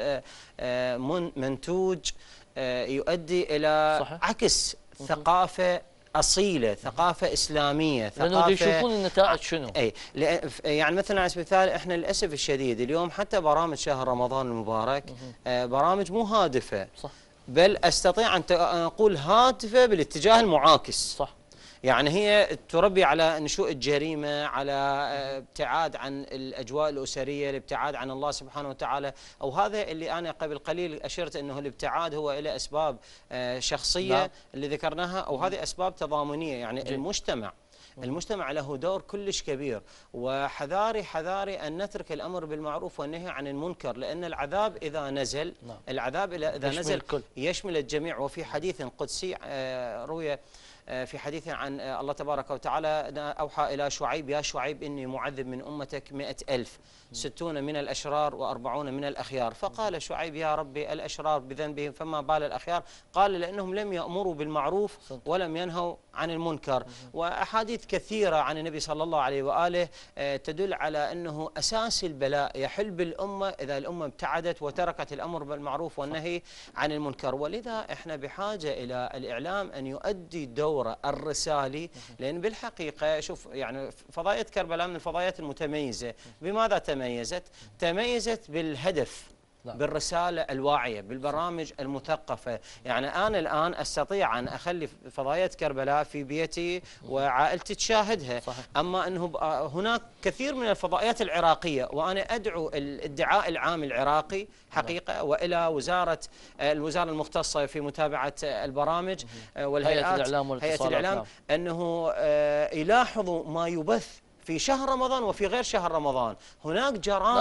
[SPEAKER 2] منتوج يؤدي إلى صح. عكس ثقافة أصيلة، ثقافة إسلامية، ثقافة
[SPEAKER 1] لأنه يشوفون النتائج شنو.
[SPEAKER 2] أي يعني مثلا على سبيل المثال إحنا للأسف الشديد اليوم حتى برامج شهر رمضان المبارك برامج مو هادفة. صح. بل أستطيع أن أقول هادفة بالاتجاه المعاكس. صح. يعني هي تربي على نشوء الجريمة، على ابتعاد عن الأجواء الأسرية، الابتعاد عن الله سبحانه وتعالى. أو هذا اللي أنا قبل قليل أشرت أنه الابتعاد هو إلى أسباب شخصية. لا. اللي ذكرناها، أو هذه أسباب تضامنية. يعني المجتمع له دور كلش كبير، وحذاري أن نترك الأمر بالمعروف والنهي عن المنكر، لأن العذاب إذا نزل يشمل الجميع. وفي حديث قدسي روي في حديث عن الله تبارك وتعالى أوحى إلى شعيب: يا شعيب إني معذب من أمتك 100,000، 60 من الأشرار و40 من الأخيار. فقال شعيب: يا ربي الأشرار بذنبهم فما بال الأخيار؟ قال: لأنهم لم يأمروا بالمعروف ولم ينهوا عن المنكر. وأحاديث كثيرة عن النبي صلى الله عليه وآله تدل على أنه أساس البلاء يحل بالأمة إذا الأمة ابتعدت وتركت الأمر بالمعروف والنهي عن المنكر. ولذا إحنا بحاجة إلى الإعلام أن يؤدي دوره الرسالي، لأن بالحقيقة شوف يعني فضائية كربلاء من الفضائيات المتميزة. بماذا تميزت بالهدف، بالرسالة الواعية، بالبرامج المثقفة. يعني أنا الآن أستطيع أن أخلي فضائية كربلاء في بيتي وعائلتي تشاهدها. صحيح. أما أنه هناك كثير من الفضائيات العراقية، وأنا أدعو الادعاء العام العراقي حقيقة وإلى الوزارة المختصة في متابعة البرامج والهيئات، هيئة الإعلام، أنه يلاحظوا ما يبث في شهر رمضان وفي غير شهر رمضان. هناك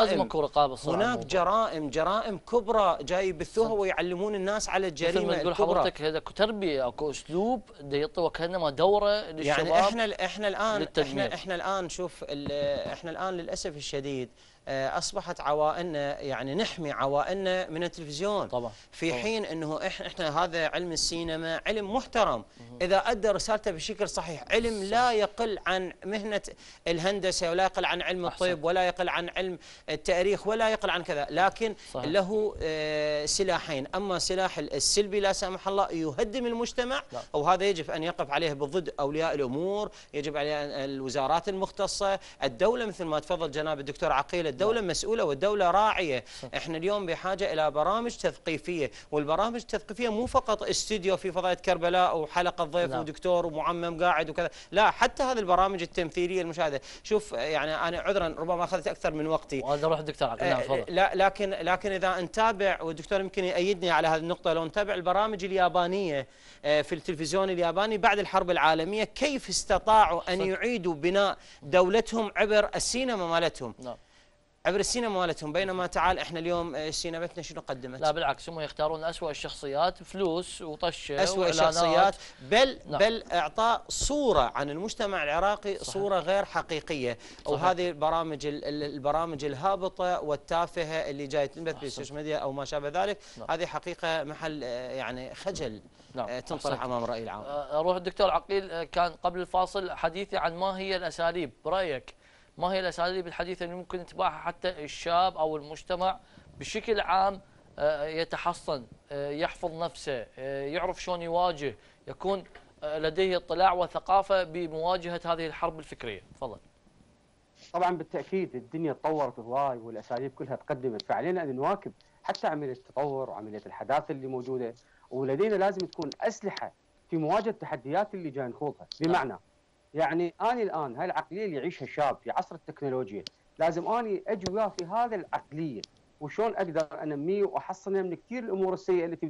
[SPEAKER 2] جرائم كبرى جاي يبثوها ويعلمون الناس على الجريمه الكبرى.
[SPEAKER 1] حضرتك هذا كتربيه او اسلوب يعطي وكانما دوره للشباب.
[SPEAKER 2] يعني احنا الان شوف احنا الان للاسف الشديد اصبحت عوائلنا يعني نحمي عوائلنا من التلفزيون
[SPEAKER 1] طبعا
[SPEAKER 2] في حين انه احنا هذا علم السينما علم محترم اذا ادى رسالته بشكل صحيح، علم لا يقل عن مهنه الهندسه ولا يقل عن علم الطب ولا يقل عن علم التاريخ ولا يقل عن كذا، لكن صحيح. له سلاحين، اما سلاح السلبي لا سمح الله يهدم المجتمع لا. وهذا يجب ان يقف عليه بالضد اولياء الامور، يجب عليه الوزارات المختصه، الدوله مثل ما تفضل جناب الدكتور عقيل، الدوله مسؤوله والدوله راعيه، احنا اليوم بحاجه الى برامج تثقيفيه، والبرامج التثقيفيه مو فقط استوديو في فضائيه كربلاء وحلقه ضيف ودكتور ومعمم قاعد وكذا، لا حتى هذه البرامج التمثيليه المشاهده، شوف يعني انا عذرا ربما اخذت اكثر من وقتي
[SPEAKER 1] وهذا روح الدكتور عقيل. نعم تفضل.
[SPEAKER 2] لا لكن اذا نتابع والدكتور يمكن يأيدني على هذه النقطه، لو نتابع البرامج اليابانيه في التلفزيون الياباني بعد الحرب العالميه كيف استطاعوا ان يعيدوا بناء دولتهم عبر السينما مالتهم. عبر السينما مالتهم، بينما تعال احنا اليوم سينمتنا شنو قدمت؟
[SPEAKER 1] لا بالعكس، هم يختارون اسوأ الشخصيات، فلوس وطشه
[SPEAKER 2] اسوأ الشخصيات، بل اعطاء صوره عن المجتمع العراقي صحيح. صوره غير حقيقيه، وهذه البرامج الهابطه والتافهه اللي جايه تنبث في السوشيال ميديا او ما شابه ذلك، هذه حقيقه محل يعني خجل تنطرح امام الراي العام.
[SPEAKER 1] اروح الدكتور عقيل، كان قبل الفاصل حديثي عن ما هي الاساليب برايك، ما هي الاساليب الحديثه اللي ممكن يتبعها حتى الشاب او المجتمع بشكل عام يتحصن، يحفظ نفسه، يعرف شلون يواجه، يكون لديه اطلاع وثقافه بمواجهه هذه الحرب الفكريه. تفضل.
[SPEAKER 3] طبعا بالتاكيد الدنيا تطورت هواي والاساليب كلها تقدمت، فعلينا ان نواكب حتى عمليه التطور وعمليه الحداثه اللي موجوده، ولدينا لازم تكون اسلحه في مواجهه التحديات اللي جاي نخوضها، بمعنى يعني اني الان هاي العقليه اللي يعيشها الشاب في عصر التكنولوجيا، لازم اني اجي وياه في هذه العقليه، وشلون اقدر انميه واحصنه من كثير الامور السيئه اللي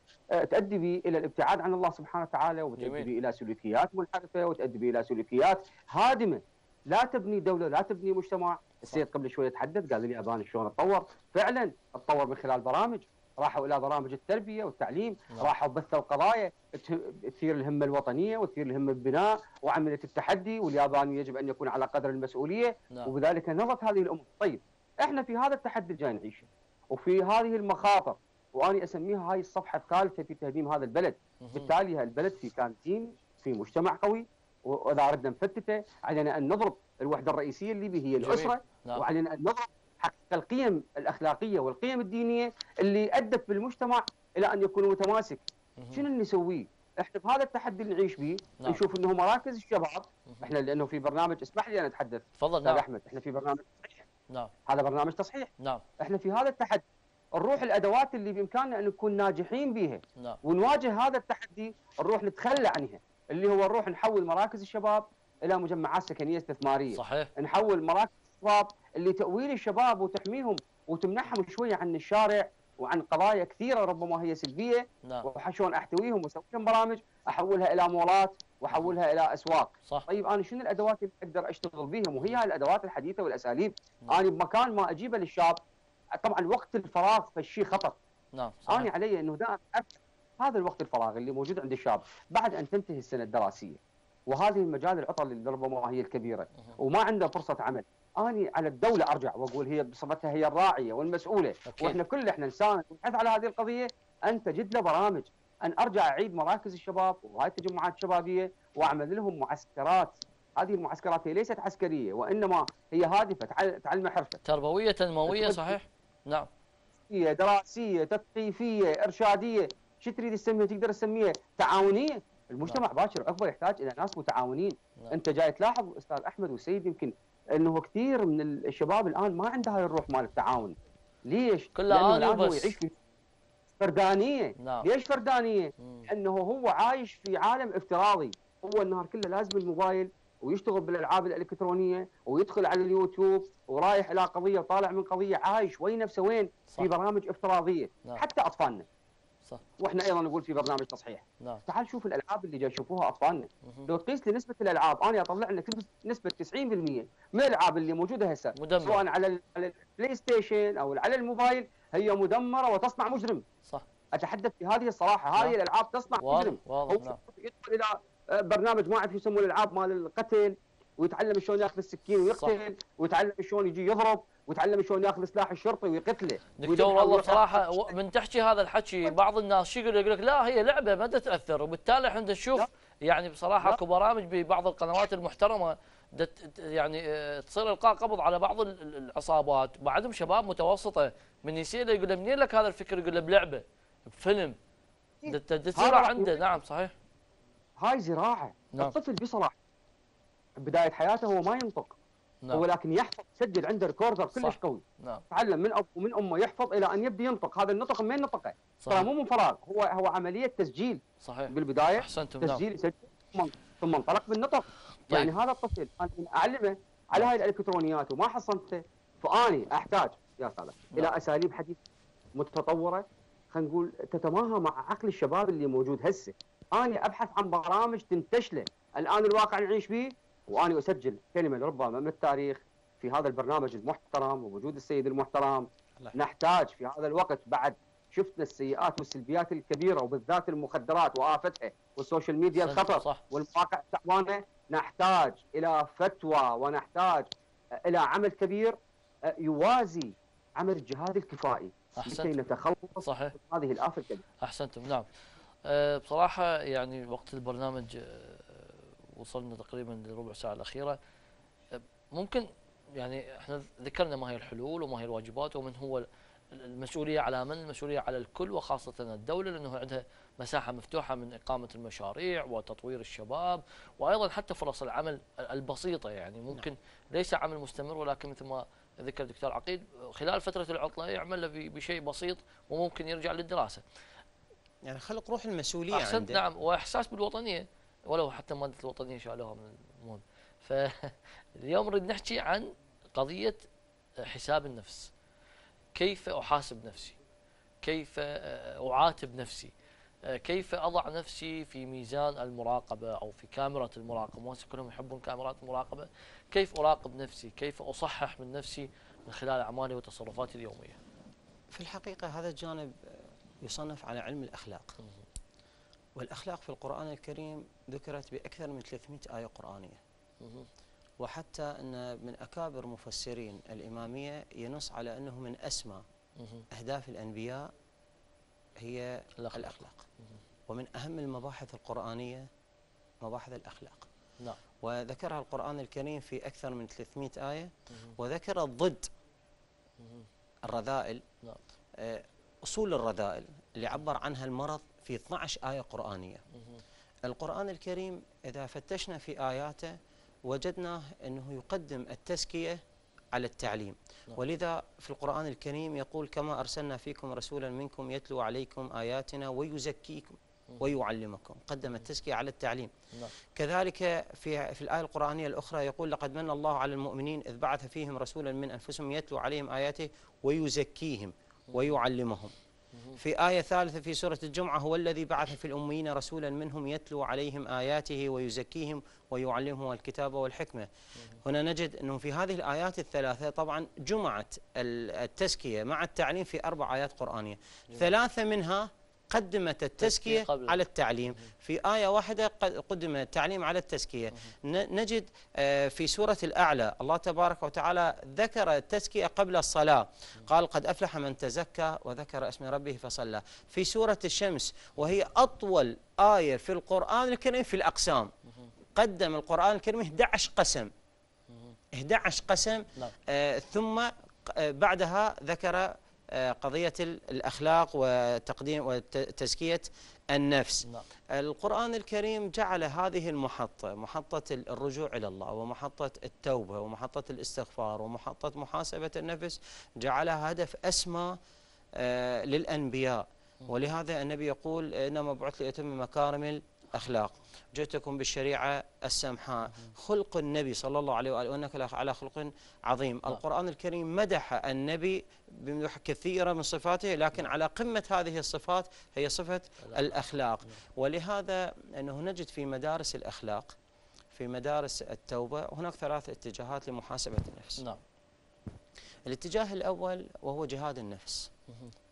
[SPEAKER 3] تؤدي به الى الابتعاد عن الله سبحانه وتعالى، وتؤدي به الى سلوكيات منحرفه، وتؤدي به الى سلوكيات هادمه، لا تبني دوله، لا تبني مجتمع. السيد قبل شويه تحدث قال اليابان شلون تطور، فعلا تطور من خلال برامج، راحوا الى برامج التربيه والتعليم، راحوا بثوا قضايا تثير الهمه الوطنيه وتثير الهمه البناء وعمليه التحدي، والياباني يجب ان يكون على قدر المسؤوليه، وبذلك نظرت هذه الامور. طيب احنا في هذا التحدي الجاي نعيشه وفي هذه المخاطر، واني اسميها هاي الصفحه الثالثه في تهديم هذا البلد، بالتالي البلد في كانتين، في مجتمع قوي، واذا اردنا نفتته علينا ان نضرب الوحده الرئيسيه اللي به هي الاسره، وعلينا ان نضرب حقيقة القيم الاخلاقيه والقيم الدينيه اللي ادت بالمجتمع الى ان يكون متماسك. شنو اللي نسويه؟ احنا بهذا التحدي اللي نعيش به نشوف انه مراكز الشباب، احنا لانه في برنامج، اسمح لي انا اتحدث.
[SPEAKER 1] تفضل.
[SPEAKER 3] احمد، احنا في برنامج تصحيح. هذا برنامج تصحيح. احنا في هذا التحدي نروح الادوات اللي بامكاننا ان نكون ناجحين بها ونواجه هذا التحدي، نروح نتخلى عنها، اللي هو نروح نحول مراكز الشباب الى مجمعات سكنيه استثماريه.
[SPEAKER 1] صحيح.
[SPEAKER 3] نحول مراكز الشباب اللي تأويل الشباب وتحميهم وتمنحهم شويه عن الشارع وعن قضايا كثيره ربما هي سلبيه، وشلون احتويهم واسوي لهم برامج، احولها الى مولات واحولها الى اسواق.
[SPEAKER 1] صح.
[SPEAKER 3] طيب انا شنو الادوات اللي اقدر اشتغل بهم؟ وهي هاي الادوات الحديثه والاساليب. انا بمكان ما اجيبه للشاب، طبعا وقت الفراغ فالشيء خطر. انا علي انه دائما هذا الوقت الفراغ اللي موجود عند الشاب بعد ان تنتهي السنه الدراسيه، وهذه المجال العطل اللي ربما هي الكبيره وما عنده فرصه عمل، اني على الدوله ارجع واقول هي بصفتها هي الراعيه والمسؤوله، واحنا احنا نساند ونبحث على هذه القضيه، ان تجد له برامج، ان ارجع اعيد مراكز الشباب وهاي التجمعات الشبابيه واعمل لهم معسكرات. هذه المعسكرات هي ليست عسكريه، وانما هي هادفه تعلم حرفه
[SPEAKER 1] تربويه تنمويه. صحيح. نعم.
[SPEAKER 3] دراسيه، تثقيفيه، ارشاديه، شو تريد تسميها؟ تقدر تسميها تعاونيه. المجتمع باكر عقبه يحتاج الى ناس متعاونين. انت جاي تلاحظ استاذ احمد والسيد يمكن انه كثير من الشباب الان ما عنده هاي الروح مال التعاون. ليش؟
[SPEAKER 1] لانه الان
[SPEAKER 3] هو يعيش في فردانيه. ليش فردانيه؟ لانه هو عايش في عالم افتراضي، هو النهار كله لازم الموبايل ويشتغل بالالعاب الالكترونيه ويدخل على اليوتيوب ورايح الى قضيه وطالع من قضيه، عايش وين نفسه وين؟ في برامج افتراضيه. حتى اطفالنا. صح. واحنا ايضا نقول في برنامج تصحيح. تعال شوف الالعاب اللي جاي يشوفوها اطفالنا. لو تقيس لي نسبه الالعاب، انا اطلع لك نسبه 90% من الالعاب اللي موجوده هسه سواء على البلاي ستيشن او على الموبايل هي مدمره وتصنع مجرم. صح. اتحدث بهذه الصراحه، هذه الالعاب تصنع مجرم.
[SPEAKER 1] واضح.
[SPEAKER 3] يدخل الى برنامج ما اعرف يسمونه الالعاب مال القتل، ويتعلم شلون ياخذ السكين ويقتل، ويتعلم شلون يجي يضرب، ويتعلم شلون ياخذ سلاح الشرطي ويقتله.
[SPEAKER 1] دكتور والله بصراحه من تحكي هذا الحكي بعض الناس شو يقول لك لا هي لعبه ما تاثر، وبالتالي احنا نشوف يعني بصراحه اكو برامج ببعض القنوات المحترمه يعني تصير القاء قبض على بعض العصابات، بعدهم شباب متوسطه من يصير يقول له منين لك هذا الفكر؟ يقول له بلعبه بفيلم تصير عنده. نعم صحيح.
[SPEAKER 3] هاي زراعه. نعم. الطفل بصراحه بدايه حياته هو ما ينطق. نعم. ولكن يحفظ، يسجل عنده ريكوردر كلش قوي.
[SPEAKER 1] نعم.
[SPEAKER 3] تعلم من ابوه ومن امه يحفظ الى ان يبدا ينطق. هذا النطق من نطقه؟ ترى مو من فراغ، هو عمليه تسجيل.
[SPEAKER 1] صحيح.
[SPEAKER 3] بالبدايه
[SPEAKER 1] احسنتم.
[SPEAKER 3] تسجيل نعم. يسجل ثم انطلق بالنطق. طيب. يعني هذا الطفل انا اعلمه على هاي الالكترونيات وما حصلته، فاني احتاج يا سلام الى اساليب حديثه متطوره، خلينا نقول تتماهى مع عقل الشباب اللي موجود هسه. اني ابحث عن برامج تنتشله الان الواقع اللي نعيش فيه، واني اسجل كلمه ربما من التاريخ في هذا البرنامج المحترم ووجود السيد المحترم. نحتاج في هذا الوقت بعد شفنا السيئات والسلبيات الكبيره وبالذات المخدرات وافتها والسوشيال ميديا الخطر والمواقع التعبانه، نحتاج الى فتوى ونحتاج الى عمل كبير يوازي عمل الجهاد الكفائي لكي نتخلص من هذه الآفة الكبيرة.
[SPEAKER 1] احسنتم. نعم. بصراحه يعني وقت البرنامج وصلنا تقريبا لربع ساعه الاخيره. ممكن يعني احنا ذكرنا ما هي الحلول وما هي الواجبات ومن هو المسؤوليه على من؟ المسؤوليه على الكل وخاصه الدوله، لانه عندها مساحه مفتوحه من اقامه المشاريع وتطوير الشباب وايضا حتى فرص العمل البسيطه، يعني ممكن ليس عمل مستمر ولكن مثل ما ذكر الدكتور عقيل خلال فتره العطله يعمل بشيء بسيط وممكن يرجع للدراسه.
[SPEAKER 2] يعني خلق روح المسؤوليه عنده.
[SPEAKER 1] نعم، واحساس بالوطنيه ولو حتى ماده الوطنيه شالوها من المهم. فاليوم نريد نحكي عن قضيه حساب النفس. كيف احاسب نفسي؟ كيف اعاتب نفسي؟ كيف اضع نفسي في ميزان المراقبه او في كاميرا المراقبه؟ الناس كلهم يحبون كاميرات المراقبه. كيف اراقب نفسي؟ كيف اصحح من نفسي من خلال اعمالي وتصرفاتي اليوميه؟
[SPEAKER 2] في الحقيقه هذا الجانب يصنف على علم الاخلاق. والاخلاق في القران الكريم ذكرت باكثر من 300 ايه قرانيه. وحتى ان من اكابر مفسرين الاماميه ينص على انه من اسمى اهداف الانبياء هي الاخلاق. ومن اهم المباحث القرانيه مباحث الاخلاق.
[SPEAKER 1] نعم.
[SPEAKER 2] وذكرها القران الكريم في اكثر من 300 ايه. وذكر ضد الرذائل.
[SPEAKER 1] نعم.
[SPEAKER 2] اصول الرذائل اللي عبر عنها المرض في 12 ايه قرانيه. القران الكريم اذا فتشنا في اياته وجدناه انه يقدم التزكيه على التعليم. ولذا في القرآن الكريم يقول كما أرسلنا فيكم رسولا منكم يتلو عليكم آياتنا ويزكيكم ويعلمكم. قدم التزكية على التعليم. كذلك في الآية القرآنية الأخرى يقول لقد من الله على المؤمنين إذ بعث فيهم رسولا من أنفسهم يتلو عليهم آياته ويزكيهم ويعلمهم. في آية ثالثة في سورة الجمعة هو الذي بعث في الأميين رسولا منهم يتلو عليهم آياته ويزكيهم ويعلمهم الكتاب والحكمة. هنا نجد أنه في هذه الآيات الثلاثة طبعا جمعت التزكية مع التعليم في 4 آيات قرآنية. 3 منها قدمت التزكية على التعليم، في آية واحدة قدم التعليم على التزكية. نجد في سورة الأعلى الله تبارك وتعالى ذكر التزكية قبل الصلاة، قال قد أفلح من تزكى وذكر اسم ربه فصلى. في سورة الشمس وهي أطول آية في القرآن الكريم في الأقسام، قدم القرآن الكريم 11 قسم 11 قسم. ثم بعدها ذكر قضية الأخلاق وتقديم وتزكية النفس. القرآن الكريم جعل هذه المحطة، محطة الرجوع إلى الله ومحطة التوبة ومحطة الاستغفار ومحطة محاسبة النفس، جعلها هدف أسمى للأنبياء. ولهذا النبي يقول إنما بعثت لأتم مكارم الأخلاق، جئتكم بالشريعة السمحاء. خلق النبي صلى الله عليه وآله وإنك على خلق عظيم. القرآن الكريم مدح النبي بمدح كثيرة من صفاته، لكن على قمة هذه الصفات هي صفة الأخلاق. ولهذا أنه نجد في مدارس الأخلاق في مدارس التوبة هناك 3 اتجاهات لمحاسبة النفس.
[SPEAKER 1] نعم.
[SPEAKER 2] الاتجاه الأول وهو جهاد النفس.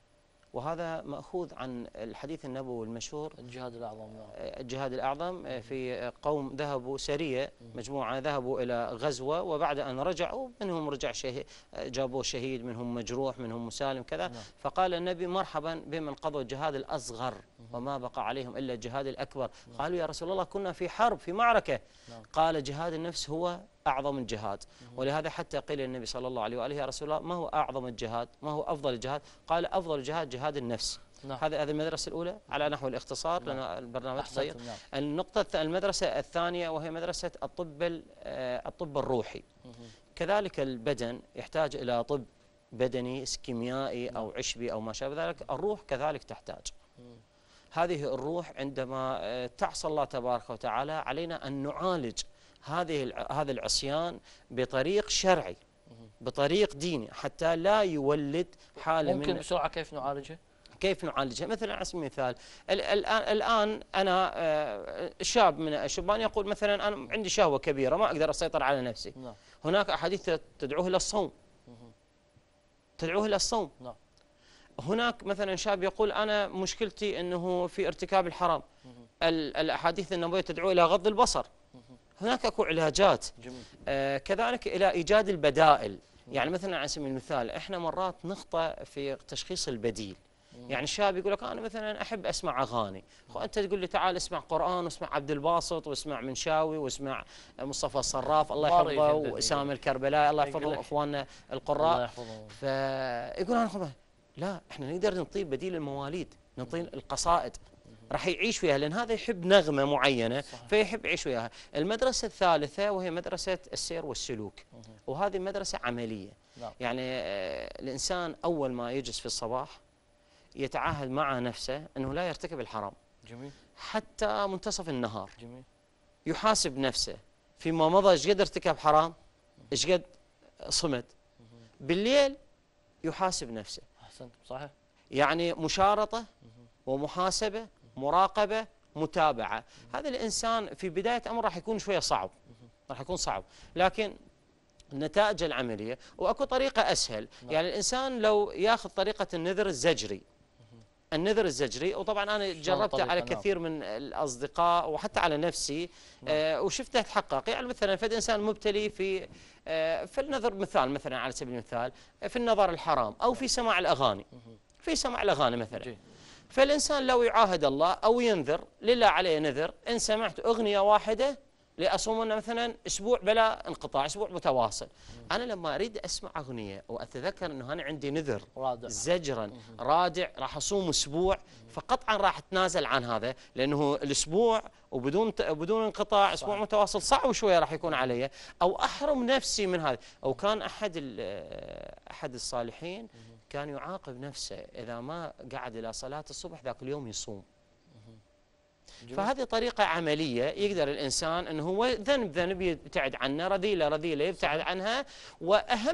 [SPEAKER 2] وهذا مأخوذ عن الحديث النبوي المشهور
[SPEAKER 1] الجهاد الأعظم.
[SPEAKER 2] الجهاد الأعظم في قوم ذهبوا سرية، مجموعة ذهبوا إلى غزوة، وبعد أن رجعوا منهم رجع شهيد، جابوا شهيد، منهم مجروح، منهم مسالم كذا. فقال النبي مرحبا بمن قضوا الجهاد الأصغر وما بقى عليهم إلا الجهاد الأكبر. قالوا يا رسول الله كنا في حرب في معركة. قال جهاد النفس هو أعظم الجهاد. ولهذا حتى قيل للنبي صلى الله عليه وآله يا رسول الله ما هو أعظم الجهاد، ما هو أفضل الجهاد؟ قال أفضل الجهاد جهاد النفس. هذه المدرسة الأولى على نحو الاختصار لأن البرنامج قصير. النقطة المدرسة الثانية وهي مدرسة الطب الروحي. كذلك البدن يحتاج إلى طب بدني كيميائي أو عشبي أو ما شابه ذلك، الروح كذلك تحتاج. هذه الروح عندما تعصى الله تبارك وتعالى علينا أن نعالج هذا العصيان بطريق شرعي، بطريق ديني، حتى لا يولد حالة
[SPEAKER 1] ممكن بسرعة كيف نعالجها؟
[SPEAKER 2] مثلا على سبيل المثال الآن أنا شاب من الشبان يقول مثلا أنا عندي شهوة كبيرة ما أقدر أسيطر على نفسي. هناك أحاديث تدعوه إلى الصوم، هناك مثلا شاب يقول أنا مشكلتي أنه في ارتكاب الحرام، الأحاديث النبوية تدعو إلى غض البصر. هناك أكو علاجات. كذلك إلى إيجاد البدائل. يعني مثلا على سبيل المثال إحنا مرات نخطأ في تشخيص البديل. يعني الشاب يقول لك أنا مثلا أحب أسمع أغاني، أنت تقول لي تعال اسمع قرآن واسمع عبد الباسط واسمع منشاوي واسمع مصطفى الصراف الله يحفظه وأسامة الكربلاء الله يحفظهم إخواننا القراء. فيقول أنا لا، إحنا نقدر نعطيه بديل المواليد، نعطيه القصائد راح يعيش فيها، لأن هذا يحب نغمة معينة فيحب يعيش وياها. المدرسة الثالثة وهي مدرسة السير والسلوك، وهذه مدرسة عملية. يعني الإنسان أول ما يجلس في الصباح يتعاهد مع نفسه أنه لا يرتكب الحرام.
[SPEAKER 1] جميل.
[SPEAKER 2] حتى منتصف النهار.
[SPEAKER 1] جميل.
[SPEAKER 2] يحاسب نفسه فيما مضى ايش قد ارتكب حرام، ايش قد صمد. بالليل يحاسب نفسه.
[SPEAKER 1] أحسنت. صحيح. يعني
[SPEAKER 2] مشارطة ومحاسبة، مراقبة، متابعة. هذا الإنسان في بداية أمر راح يكون شوية صعب، راح يكون صعب، لكن النتائج العملية. وأكو طريقة أسهل. يعني الإنسان لو ياخذ طريقة النذر الزجري، النذر الزجري، وطبعا أنا جربته على كثير من الأصدقاء وحتى على نفسي وشفته تحقق. يعني مثلا فد إنسان مبتلي في النذر، مثلا على سبيل المثال في النظر الحرام أو في سماع الأغاني، في سماع الأغاني مثلا. فالإنسان لو يعاهد الله أو ينذر لله عليه نذر، إن سمعت أغنية واحدة لأصومنا مثلا أسبوع بلا انقطاع، أسبوع متواصل. أنا لما أريد أسمع أغنية وأتذكر أنه أنا عندي نذر زجرا رادع راح أصوم أسبوع، فقطعا راح أتنازل عن هذا، لأنه الأسبوع وبدون انقطاع أسبوع متواصل صعب شوية راح يكون علي، أو أحرم نفسي من هذا. أو كان أحد الصالحين كان يعاقب نفسه إذا ما قعد إلى صلاة الصبح ذاك اليوم يصوم. فهذه طريقة عملية يقدر الإنسان أنه هو ذنب يبتعد عنه، رذيلة يبتعد عنها. وأهم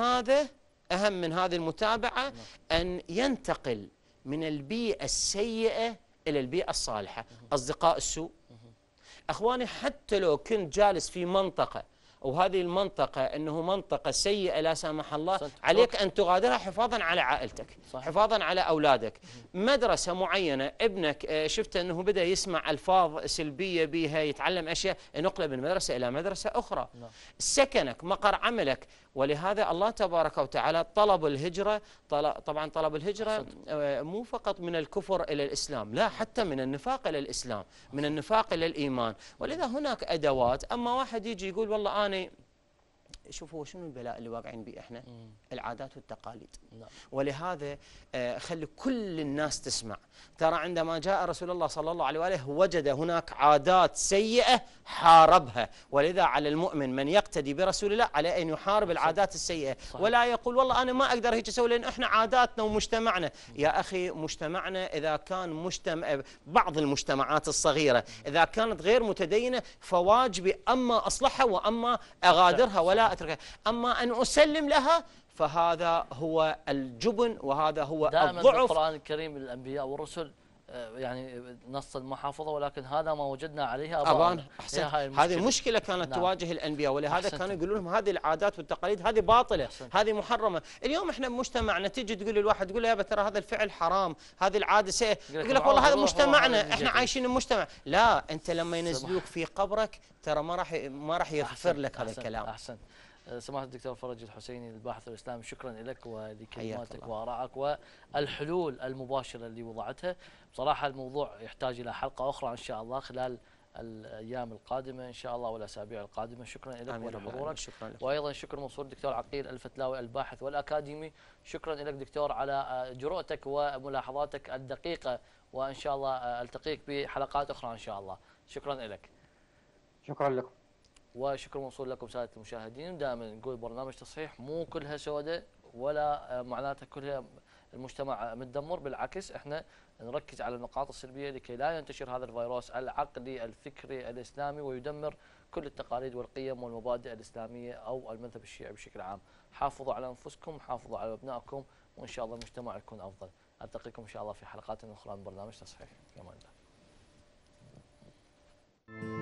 [SPEAKER 2] من هذه المتابعة أن ينتقل من البيئة السيئة إلى البيئة الصالحة. أصدقاء السوء أخواني، حتى لو كنت جالس في منطقة وهذه المنطقة أنه منطقة سيئة لا سمح الله، عليك أن تغادرها حفاظا على عائلتك، حفاظا على أولادك. مدرسة معينة ابنك شفت أنه بدأ يسمع ألفاظ سلبية بها، يتعلم أشياء، نقله من مدرسة إلى مدرسة أخرى. سكنك، مقر عملك. ولهذا الله تبارك وتعالى طلب الهجرة. طبعا طلب الهجرة مو فقط من الكفر إلى الإسلام، لا، حتى من النفاق إلى الإسلام، من النفاق إلى الإيمان. ولذا هناك أدوات. أما واحد يجي يقول والله أنا شوفوا شنو البلاء اللي واقعين به احنا، العادات والتقاليد. ولهذا خلي كل الناس تسمع. ترى عندما جاء رسول الله صلى الله عليه وآله وجد هناك عادات سيئة حاربها. ولذا على المؤمن من يقتدي برسول الله على أن يحارب العادات السيئة. ولا يقول والله أنا ما أقدر هيك أسوي لأن احنا عاداتنا ومجتمعنا. يا أخي مجتمعنا إذا كان بعض المجتمعات الصغيرة إذا كانت غير متدينة فواجبي أما أصلحها وأما أغادرها ولا أتركها. أما أن أسلم لها فهذا هو الجبن وهذا هو
[SPEAKER 1] دائما
[SPEAKER 2] الضعف.
[SPEAKER 1] القرآن الكريم الأنبياء والرسل يعني نص المحافظة، ولكن هذا ما وجدنا عليها
[SPEAKER 2] آباءنا. هذه مشكلة كانت تواجه الأنبياء، ولهذا كانوا يقولون لهم هذه العادات والتقاليد هذه باطلة، هذه محرمة. اليوم احنا بمجتمعنا تجي تقول للواحد، تقول له يابا ترى هذا الفعل حرام، هذه العادة سيئة، يقول لك والله هذا مجتمعنا، احنا عايشين بمجتمع. لا، انت لما ينزلوك في قبرك ترى ما راح يغفر لك هذا الكلام.
[SPEAKER 1] أحسن. سماحة الدكتور فرج الحسيني الباحث الإسلامي، شكرا لك ولكلماتك وآرائك والحلول المباشرة اللي وضعتها. بصراحة الموضوع يحتاج إلى حلقة أخرى إن شاء الله خلال الأيام القادمة إن شاء الله والأسابيع القادمة. شكرا لك ولحضورك، وأيضا شكر موصول الدكتور عقيل الفتلاوي الباحث والأكاديمي. شكرا لك دكتور على جرؤتك وملاحظاتك الدقيقة، وإن شاء الله ألتقيك بحلقات أخرى إن شاء الله. شكرا لك.
[SPEAKER 3] شكرا لكم.
[SPEAKER 1] وشكر موصول لكم سادة المشاهدين. دائما نقول برنامج تصحيح مو كلها سوداء ولا معناتها كلها المجتمع متدمر، بالعكس احنا نركز على النقاط السلبية لكي لا ينتشر هذا الفيروس العقدي الفكري الإسلامي ويدمر كل التقاليد والقيم والمبادئ الإسلامية أو المذهب الشيعي بشكل عام. حافظوا على أنفسكم، حافظوا على أبنائكم، وإن شاء الله المجتمع يكون أفضل. ألتقيكم إن شاء الله في حلقات أخرى من برنامج تصحيح. في أمان الله.